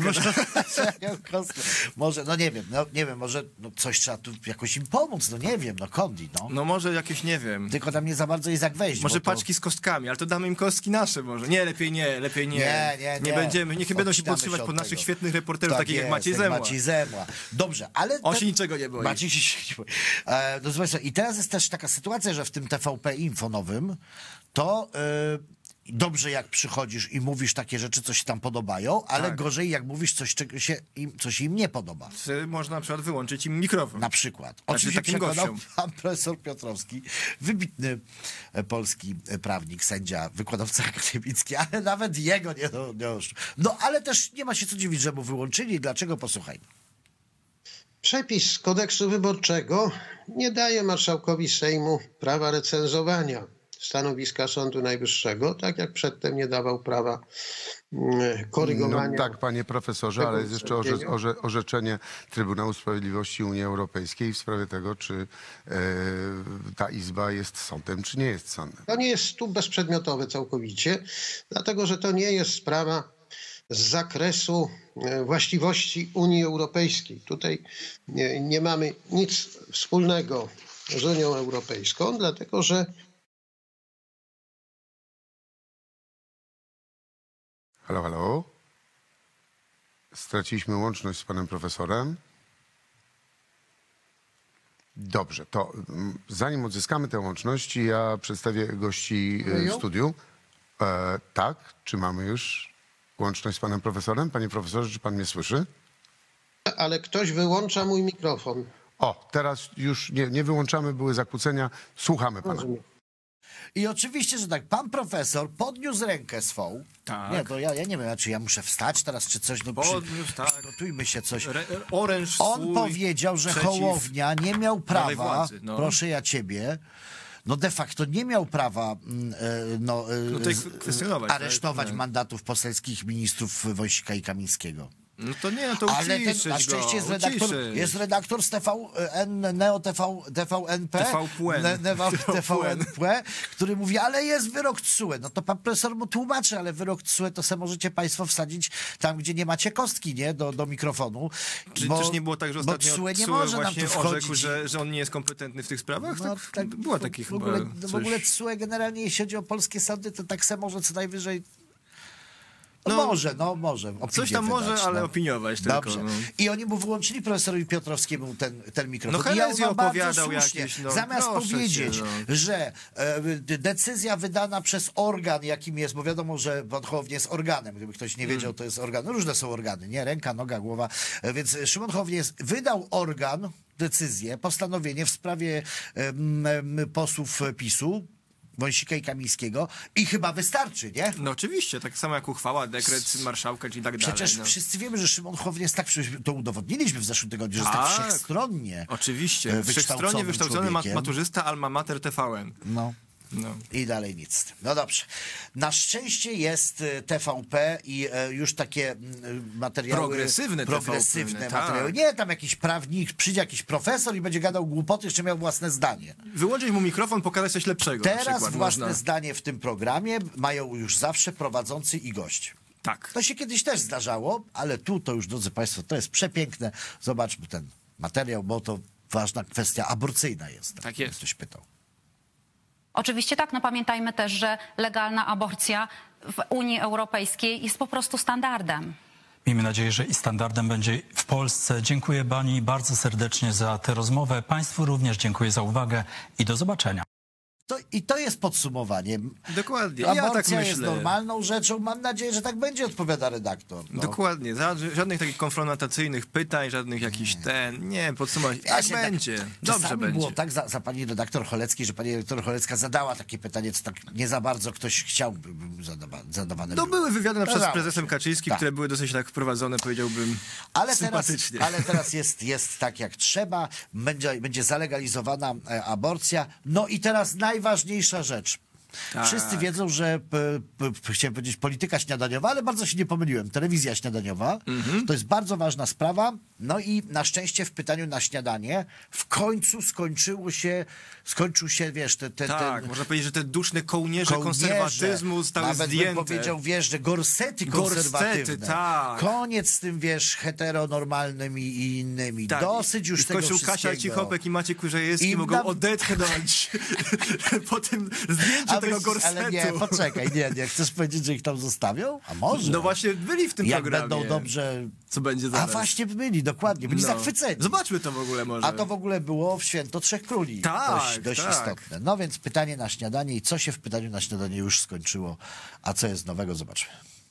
Może, no nie wiem, no nie wiem, może no coś trzeba tu jakoś im pomóc, no nie wiem, no kondi, no. No może jakieś, nie wiem. Tylko tam nie za bardzo jest jak wejść. Może bo to... paczki z kostkami, ale to damy im kostki nasze może. Nie, lepiej nie, lepiej nie. Nie, nie, nie. będziemy, niech będą się Odcinamy podtrzymać się pod od naszych tego. świetnych reporterów, Tak takich jak jest, Maciej jak Zemła. Maciej Zemła. Dobrze, ale... On ten- się niczego nie boi. Maciej się nie boi. E, no, słuchajcie, i teraz jest też taka sytuacja, że w tym T V P Info nowym to... E, dobrze jak przychodzisz i mówisz takie rzeczy, co się tam podobają, ale Tak. gorzej jak mówisz coś, czego się im, coś im nie podoba. Czy można na przykład wyłączyć im mikrofon. Na przykład. Znaczy Oczywiście takim przekonał gościom. pan profesor Piotrowski, wybitny e, polski e, prawnik, sędzia, wykładowca akademicki, ale nawet jego nie, no, nie oszł- No ale też nie ma się co dziwić, że mu wyłączyli. Dlaczego? Posłuchajmy. Przepis kodeksu wyborczego nie daje marszałkowi Sejmu prawa recenzowania stanowiska Sądu Najwyższego, tak jak przedtem nie dawał prawa mm, korygowania. No tak, panie profesorze, ale jest jeszcze orze, orze, orzeczenie Trybunału Sprawiedliwości Unii Europejskiej w sprawie tego, czy e, ta izba jest sądem, czy nie jest sądem. To nie jest tu bezprzedmiotowe całkowicie, dlatego że to nie jest sprawa z zakresu e, właściwości Unii Europejskiej. Tutaj nie, nie mamy nic wspólnego z Unią Europejską, dlatego że Halo, halo? Straciliśmy łączność z panem profesorem. Dobrze, to mm, zanim odzyskamy tę łączność, ja przedstawię gości e, w studiu. E, tak, czy mamy już łączność z panem profesorem? Panie profesorze, czy pan mnie słyszy? ale ktoś wyłącza mój mikrofon. O, teraz już nie, nie wyłączamy, były zakłócenia. Słuchamy pana. I oczywiście, że tak, pan profesor podniósł rękę swą. Tak. Nie, to ja, ja nie wiem, czy ja muszę wstać teraz, czy coś. No, Podniósł, tak. Przygotujmy się coś. Re, oręż On swój powiedział, że przeciw Hołownia nie miał nowej prawa, władzy, no. proszę ja ciebie, no de facto nie miał prawa mm, e, no, e, No to z- kwestionować, aresztować tak? mandatów poselskich ministrów Wojcika i Kamińskiego. No to nie, no to Ale ten, uciszyć na szczęście go, jest redaktor, uciszyć. jest redaktor z T V N, Neo T V, T V N P, T V P N. Ne- Neo T V N P, który mówi, ale jest wyrok T S U E. No to pan profesor mu tłumaczy, ale wyrok T S U E to se możecie państwo wsadzić tam, gdzie nie macie kostki, nie, do, do mikrofonu. Czy bo, też nie było tak, że bo ostatnio T S U E nie T S U E może nam właśnie tu wchodzić. orzekł, że, że on nie jest kompetentny w tych sprawach? No, tak, tak, była taki w chyba ogóle, no, coś. w ogóle T S U E generalnie, jeśli chodzi o polskie sądy, to tak se może co najwyżej No, może, no może. Opinię Coś tam wydać, może, ale no. opiniować tylko. Dobrze. No. I oni mu wyłączyli profesorowi Piotrowskiemu ten, ten mikrofon. No herezję I on ma opowiadał bardzo słusznie, jakieś, no, zamiast proszę powiedzieć, cię, no. że e, decyzja wydana przez organ, jakim jest, bo wiadomo, że pan Hołownia jest organem, gdyby ktoś nie wiedział, to jest organ. No, różne są organy, nie? Ręka, noga, głowa. E, więc Szymon Hołownia jest, wydał organ, decyzję, postanowienie w sprawie em, em, posłów PiSu, Wąsika i Kamińskiego i chyba wystarczy, nie? No oczywiście, tak samo jak uchwała, dekret marszałka czy tak dalej. Przecież no. wszyscy wiemy, że Szymon Hołownia jest tak, to udowodniliśmy w zeszłym tygodniu, że jest tak Tak. wszechstronnie Oczywiście, wszechstronnie wykształcony mat maturzysta Alma Mater T V N. No. No. I dalej nic z tym. No dobrze. Na szczęście jest y, T V P i y, już takie y, materiały... Progresywne T V P, Progresywne tak. materiały. Nie tam jakiś prawnik, przyjdzie jakiś profesor i będzie gadał głupoty, jeszcze miał własne zdanie. Wyłączyć mu mikrofon, pokazać coś lepszego. na Teraz przykład własne można. zdanie w tym programie mają już zawsze prowadzący i gość. Tak. To się kiedyś też zdarzało, ale tu to już, drodzy Państwo, to jest przepiękne. Zobaczmy ten materiał, bo to ważna kwestia aborcyjna jest. Tak jest. Ktoś pytał. Oczywiście tak, no pamiętajmy też, że legalna aborcja w Unii Europejskiej jest po prostu standardem. Miejmy nadzieję, że i standardem będzie w Polsce. Dziękuję pani bardzo serdecznie za tę rozmowę. Państwu również dziękuję za uwagę i do zobaczenia. To, I to jest podsumowanie. Dokładnie. Aborcja Ja tak myślę. jest normalną rzeczą. Mam nadzieję, że tak będzie, odpowiada redaktor. No. Dokładnie. Za, żadnych takich konfrontacyjnych pytań, żadnych jakichś ten... Nie, podsumować. Tak Wiecie, będzie. Tak, Dobrze czasami będzie. było tak za, za pani redaktor Choleckiej, że pani redaktor Cholecka zadała takie pytanie, co tak nie za bardzo ktoś chciałby zadawa, zadawane. No były wywiady na przykład z Zdarzało prezesem się. Kaczyńskim, Tak. które były dosyć tak wprowadzone, powiedziałbym, Ale teraz, sympatycznie. ale teraz jest, jest tak jak trzeba, będzie, będzie zalegalizowana e, aborcja. No i teraz najważniejsza rzecz. Tak. Wszyscy wiedzą, że p, p, p, chciałem powiedzieć polityka śniadaniowa, ale bardzo się nie pomyliłem. Telewizja śniadaniowa Mhm. to jest bardzo ważna sprawa. No i na szczęście w pytaniu na śniadanie w końcu skończyło się, skończył się, wiesz, te, te, Tak, ten, można powiedzieć, że te duszne kołnierze, kołnierze, konserwatyzmu zostały nawet zdjęte. bym powiedział, wiesz, że gorsety Gorsety, konserwatywne. tak. Koniec z tym, wiesz, heteronormalnymi i innymi. Tak. Dosyć już I w tego końcu wszystkiego. Kasia Cichopek i Maciek Kurzejewski I mogą nam- odetchnąć po tym zdjęciu A tego myślisz, gorsetu. ale nie, poczekaj, nie, nie. Chcesz powiedzieć, że ich tam zostawią? A może. No właśnie byli w tym Jak programie. będą dobrze... Co będzie A zaraz. właśnie byli, dokładnie. Byli No. zachwyceni. Zobaczmy to w ogóle może. A to w ogóle było w Święto Trzech Króli. Tak, dość dość tak. istotne. No więc pytanie na śniadanie i co się w pytaniu na śniadanie już skończyło, a co jest nowego, zobaczmy.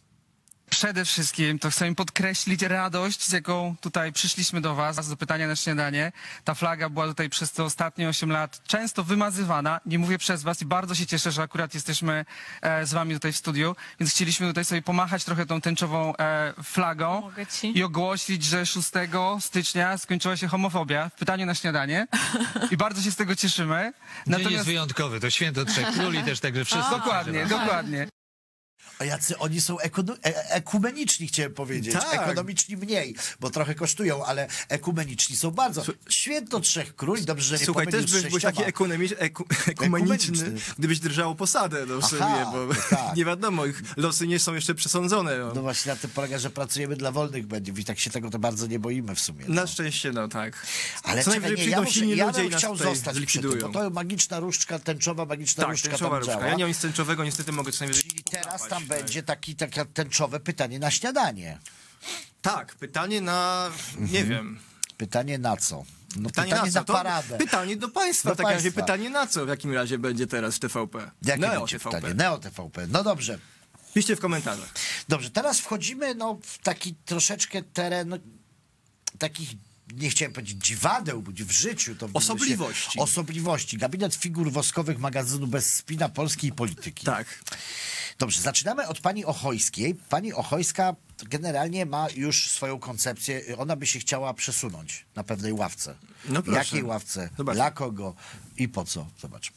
Przede wszystkim to chcę podkreślić radość, z jaką tutaj przyszliśmy do was, do pytania na śniadanie. Ta flaga była tutaj przez te ostatnie osiem lat często wymazywana, nie mówię przez was i bardzo się cieszę, że akurat jesteśmy e, z wami tutaj w studiu, więc chcieliśmy tutaj sobie pomachać trochę tą tęczową e, flagą i ogłosić, że szóstego stycznia skończyła się homofobia w pytaniu na śniadanie i bardzo się z tego cieszymy. Dzień jest wyjątkowy, to Święto Trzech Króli też, także wszyscy. Dokładnie, dokładnie. A jacy oni są ekono- e- ekumeniczni, chciałem powiedzieć. Tak. Ekonomiczni mniej, bo trochę kosztują, ale ekumeniczni są bardzo. Święto Trzech Króli, dobrze, że nie Słuchaj, pomylił też z byś, byłeś sześcioma. taki ekumeniczny, eku, ekumeniczny, Ekumeniczny. gdybyś drżało posadę, no w Aha, sumie, bo tak. nie wiadomo, ich losy nie są jeszcze przesądzone. No. No właśnie na tym polega, że pracujemy dla wolnych mediów i tak się tego to bardzo nie boimy w sumie. Na szczęście, no tak. Ale Co czekaj, najwyżej nie, ja, przyjdą muszę, silni ja ludzie i bym nas chciał tutaj zostać przy tym, zlikwidują. bo to magiczna różdżka, tęczowa magiczna Tak, różdżka tęczowa tam różdżka. działa. Ja nie mam nic tęczowego, niestety mogę co najwyżej... Czyli teraz tam będzie taki, takie tęczowe pytanie na śniadanie. Tak, pytanie na... nie wiem. Pytanie na co? No, Pytanie, pytanie, na co? na To paradę. pytanie do państwa. Do w takim razie państwa. pytanie na co w jakim razie będzie teraz w T V P? Jakie Neo będzie T V P. pytanie? Neo T V P. No dobrze. Piszcie w komentarzach. Dobrze, teraz wchodzimy no, w taki troszeczkę teren takich, nie chciałem powiedzieć dziwadeł, bo w życiu to... Osobliwości. Się, osobliwości. Gabinet figur woskowych magazynu Bez Spina Polskiej Polityki. Tak. Dobrze, zaczynamy od pani Ochojskiej. Pani Ochojska generalnie ma już swoją koncepcję. Ona by się chciała przesunąć na pewnej ławce. No proszę. Jakiej ławce? Zobaczmy. Dla kogo? I po co? Zobaczmy.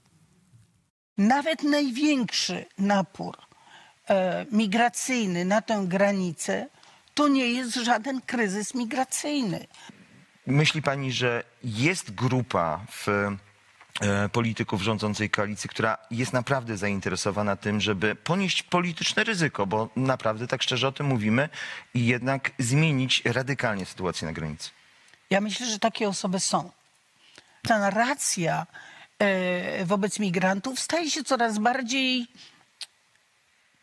Nawet największy napór e, migracyjny na tę granicę to nie jest żaden kryzys migracyjny. Myśli pani, że jest grupa w e, polityków rządzącej koalicji, która jest naprawdę zainteresowana tym, żeby ponieść polityczne ryzyko, bo naprawdę tak szczerze o tym mówimy i jednak zmienić radykalnie sytuację na granicy? Ja myślę, że takie osoby są. Ta narracja e, wobec migrantów staje się coraz bardziej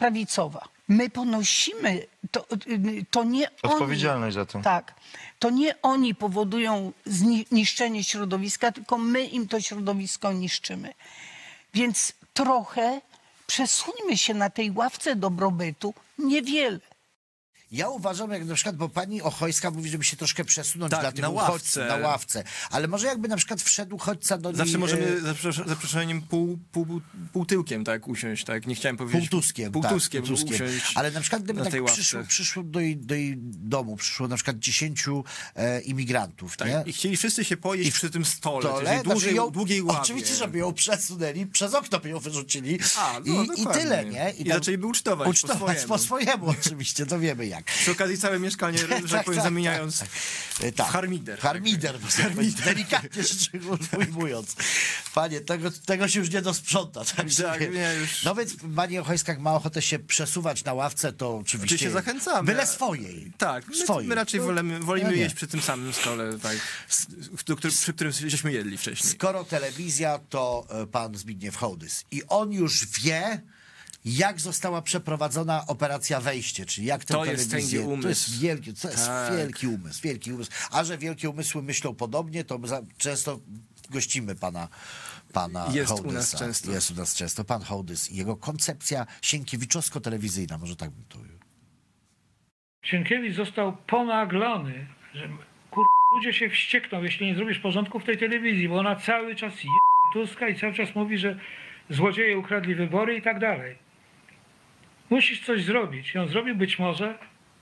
prawicowa. My ponosimy, to, to nie oni... Odpowiedzialność za to. Tak. To nie oni powodują niszczenie środowiska, tylko my im to środowisko niszczymy. Więc trochę przesuńmy się na tej ławce dobrobytu, niewiele. Ja uważam, jak na przykład, bo pani Ochojska mówi, żeby się troszkę przesunąć Tak, dla tych na uchodźców ławce. na ławce. Ale może jakby na przykład wszedł uchodźca do niej... Zawsze możemy e, za przeproszeniem- za przeproszeniem pół, pół, półtyłkiem tak usiąść, tak? Nie chciałem powiedzieć... Półtuskiem, Półtuskiem, tak, półtuskiem. usiąść Ale na przykład gdyby na tak tej ławce. przyszło, przyszło do, jej, do jej domu, przyszło na przykład dziesięciu e, imigrantów, Tak, nie? i chcieli wszyscy się pojeść przy tym stole, Stole, tej znaczy długiej, ją, długiej ławie. Oczywiście, żeby ją przesunęli, przez okno by ją wyrzucili A, no, i, i dokładnie. tyle, nie? I zaczęliby ucztować po ucztować swojemu. po swojemu oczywiście, to wiemy jak. Przy okazji całe mieszkanie, że tak powiem, zamieniając tak, tak. Tak. w harmider. Harmider, harmider. Delikatnie rzecz ujmując. Panie, tego, tego się już nie dosprząta. Tak, Tak, nie, już... No więc pani Ochojska, jak ma ochotę się przesuwać na ławce, to oczywiście... Oczywiście zachęcamy. Byle swojej. Tak, my, swojej. my raczej wolimy, wolimy Ja nie. jeść przy tym samym stole, tak, do, który, przy którym żeśmy jedli wcześniej. Skoro telewizja, to e, pan Zbigniew Hołdys. I on już wie, jak została przeprowadzona operacja wejście, czyli jak tę To jest telewizję... tęgi umysł. To jest wielki, to jest Tak. wielki umysł, wielki umysł. A że wielkie umysły myślą podobnie, to za, często gościmy pana pana Jest u Hołdysa. nas często. Jest u nas często. Pan Hołdys i jego koncepcja sienkiewiczosko-telewizyjna, może tak bym to... Sienkiewicz został ponaglony, że kur... ludzie się wściekną, jeśli nie zrobisz porządku w tej telewizji, bo ona cały czas je Tuska i cały czas mówi, że złodzieje ukradli wybory i tak dalej. Musisz coś zrobić. I on zrobił być może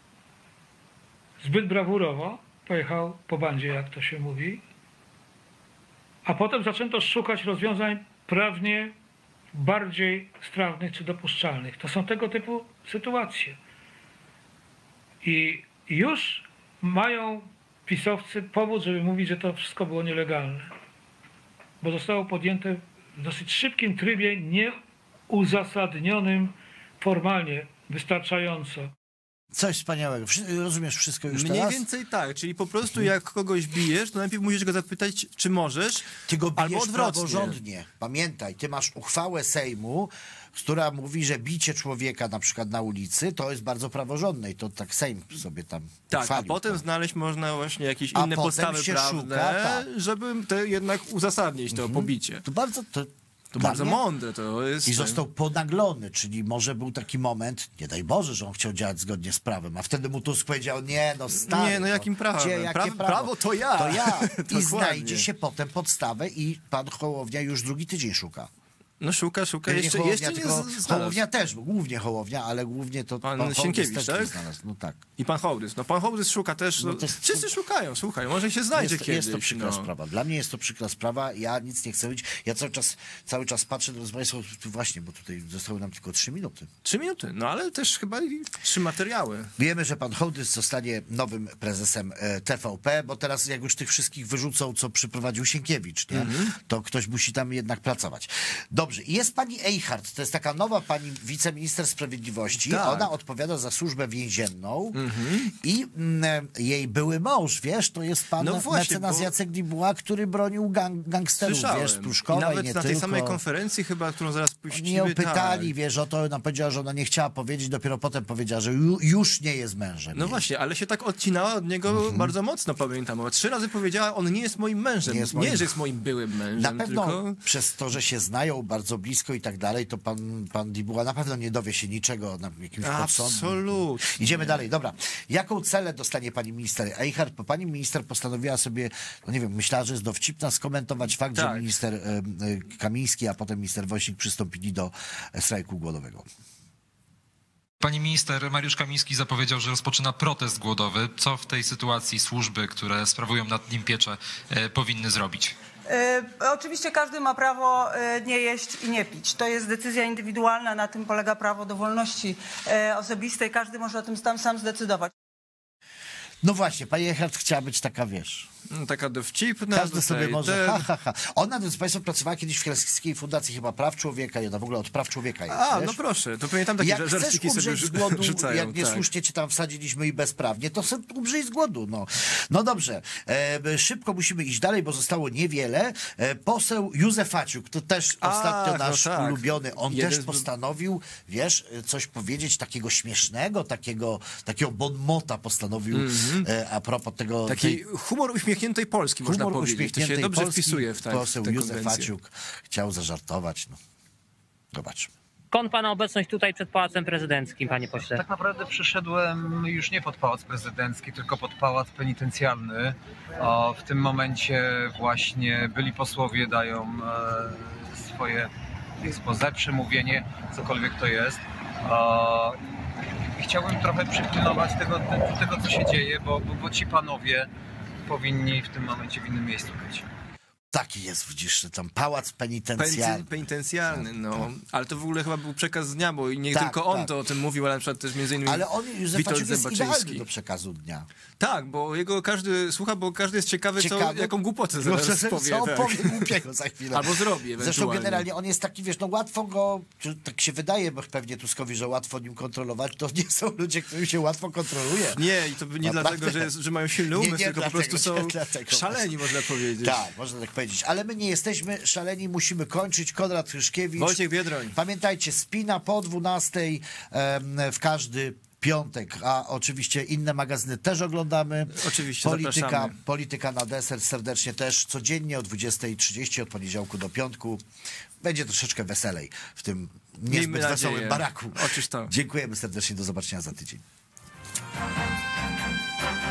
zbyt brawurowo, pojechał po bandzie, jak to się mówi, a potem zaczęto szukać rozwiązań prawnie bardziej strawnych czy dopuszczalnych. To są tego typu sytuacje. I już mają pisowcy powód, żeby mówić, że to wszystko było nielegalne. Bo zostało podjęte w dosyć szybkim trybie, nieuzasadnionym formalnie, wystarczająco. Coś wspaniałego. Wszy- rozumiesz wszystko już Mniej teraz? więcej tak, czyli po prostu jak kogoś bijesz, to najpierw musisz go zapytać, czy możesz, Ty go albo bijesz odwrotnie. praworządnie. Pamiętaj, ty masz uchwałę Sejmu, która mówi, że bicie człowieka na przykład na ulicy to jest bardzo praworządne i to tak Sejm sobie tam Tak, a uchwalił. potem znaleźć można właśnie jakieś A inne potem podstawy się prawne, szuka, tak. żeby to jednak uzasadnić to pobicie. To bardzo... To... To Dla bardzo mnie- mądre to jest. I został ponaglony, czyli może był taki moment, nie daj Boże, że on chciał działać zgodnie z prawem, a wtedy mu Tusk powiedział, nie no stary. Nie, no jakim prawem? Gdzie, jakie Prawo- prawo to ja. To ja. I Dokładnie. znajdzie się potem podstawę i pan Hołownia już drugi tydzień szuka. No szuka, szuka, Nie jeszcze, Hołownia, jeszcze nie tylko z- znalazł. Hołownia też, głównie Hołownia, ale głównie to Pan, pan, Hołdys Sienkiewicz, też tak? nie znalazł. No tak. I pan Hołdys. No pan Hołdys szuka też, No no, to jest- wszyscy szukają, słuchaj, może się znajdzie jest, kiedyś. jest to przykra no. sprawa. Dla mnie jest to przykra sprawa. Ja nic nie chcę być. Ja cały czas, cały czas patrzę, drodzy Państwo, tu właśnie, bo tutaj zostały nam tylko trzy minuty. Trzy minuty, no ale też chyba i trzy materiały. Wiemy, że pan Hołdys zostanie nowym prezesem e, T V P, bo teraz jak już tych wszystkich wyrzucą, co przyprowadził Sienkiewicz, nie? Mhm. To ktoś musi tam jednak pracować. Dobrze. I jest pani Eichhardt, to jest taka nowa pani wiceminister sprawiedliwości. Tak. Ona odpowiada za służbę więzienną i mm, jej były mąż, wiesz, to jest pan No właśnie, mecenas bo- Jacek Dubois, który bronił gang, gangsterów, Słyszałem. wiesz, Pruszkowa I i, nawet nie na tej tylko. samej konferencji chyba, którą zaraz Oni puścimy. ją pytali, tak. wiesz, o to, ona powiedziała, że ona nie chciała powiedzieć, dopiero potem powiedziała, że ju, już nie jest mężem. No jej. właśnie, ale się tak odcinała od niego bardzo mocno, pamiętam. Bo trzy razy powiedziała, on nie jest moim mężem. Nie Nie, jest moim- że jest moim byłym mężem, Na pewno tylko... przez to, że się znają bardzo blisko i tak dalej, to pan, pan Dubois na pewno nie dowie się niczego na jakimś podsądnym. Absolutnie. Idziemy dalej. Dobra. Jaką celę dostanie pani minister Eichhardt? Bo pani minister postanowiła sobie, no nie wiem, myślała, że jest dowcipna, skomentować fakt, że Tak. minister e, e, Kamiński, a potem minister Woźnik przystąpili do e, strajku głodowego. Pani minister Mariusz Kamiński zapowiedział, że rozpoczyna protest głodowy. Co w tej sytuacji służby, które sprawują nad nim pieczę, e, powinny zrobić? E, Oczywiście każdy ma prawo e, nie jeść i nie pić. To jest decyzja indywidualna, na tym polega prawo do wolności e, osobistej. Każdy może o tym sam, sam zdecydować. No właśnie, pani Eckert chciała być taka, wiesz... No, taka dowcipna. Każdy sobie może, ten... ha, ha, ha. Ona, drodzy Państwo, pracowała kiedyś w Helsińskiej Fundacji chyba Praw Człowieka i ona w ogóle od praw człowieka jest, A, wiesz? no proszę, to pamiętam takie jak żarciki chcesz sobie umrzeć z głodu, rzucają. jak niesłusznie tak. cię tam wsadziliśmy i bezprawnie, to sobie umrzyj z głodu, no. No dobrze, e, szybko musimy iść dalej, bo zostało niewiele. E, poseł Józefaciuk, to też Ach, ostatnio nasz no tak. ulubiony, on Jeden też z- postanowił, wiesz, coś powiedzieć takiego śmiesznego, takiego, takiego bon mota postanowił Mhm. e, a propos tego... Taki tej- humor uśmiechniętej Polski, można Humor powiedzieć. To się uśmiechniętej dobrze Polski, wpisuje w, tak, poseł w tę Józef konwencję. Faciuk chciał zażartować. No. Zobaczmy. Skąd pana obecność tutaj przed Pałacem Prezydenckim, panie pośle? Tak naprawdę przyszedłem już nie pod Pałac Prezydencki, tylko pod Pałac Penitencjalny. O, w tym momencie właśnie byli posłowie dają e, swoje exposé, przemówienie, cokolwiek to jest. O, i chciałbym trochę przypilnować tego, te, tego co się dzieje, bo, bo, bo ci panowie powinni w tym momencie w innym miejscu być. Taki jest, widzisz, tam pałac penitencjalny. Peniten- Penitencjalny, no. Ale to w ogóle chyba był przekaz dnia, bo nie Tak, tylko on tak. to o tym mówił, ale na przykład też między innymi Ale on, Józef Witold Faciuk, jest idealny Zębaczyński. do przekazu dnia. Tak, bo jego każdy słucha, bo każdy jest ciekawy, Ciekawy? co, jaką głupotę No, zaraz co- powie. co tak. powie głupiego za chwilę. Albo zrobi Zresztą ewentualnie. generalnie on jest taki, wiesz, no łatwo go, czy tak się wydaje, bo pewnie Tuskowi, że łatwo nim kontrolować, to nie są ludzie, którym się łatwo kontroluje. Nie, i to nie Naprawdę. dlatego, że, jest, że mają silny Nie, umysł, nie tylko po dlatego, prostu nie są dlatego. szaleni, można powiedzieć. Tak, można tak powiedzieć. Ale my nie jesteśmy szaleni, musimy kończyć. Konrad Hryszkiewicz. Wojciech Biedroń. Pamiętajcie, Spina po dwunastej em, w każdy piątek, a oczywiście inne magazyny też oglądamy. Oczywiście, Polityka, zapraszamy. Polityka na deser serdecznie też codziennie o dwudziestej trzydzieści od poniedziałku do piątku. Będzie troszeczkę weselej w tym Miejmy niezbyt wesołym nadzieję. baraku. Otóż to. Dziękujemy serdecznie, do zobaczenia za tydzień.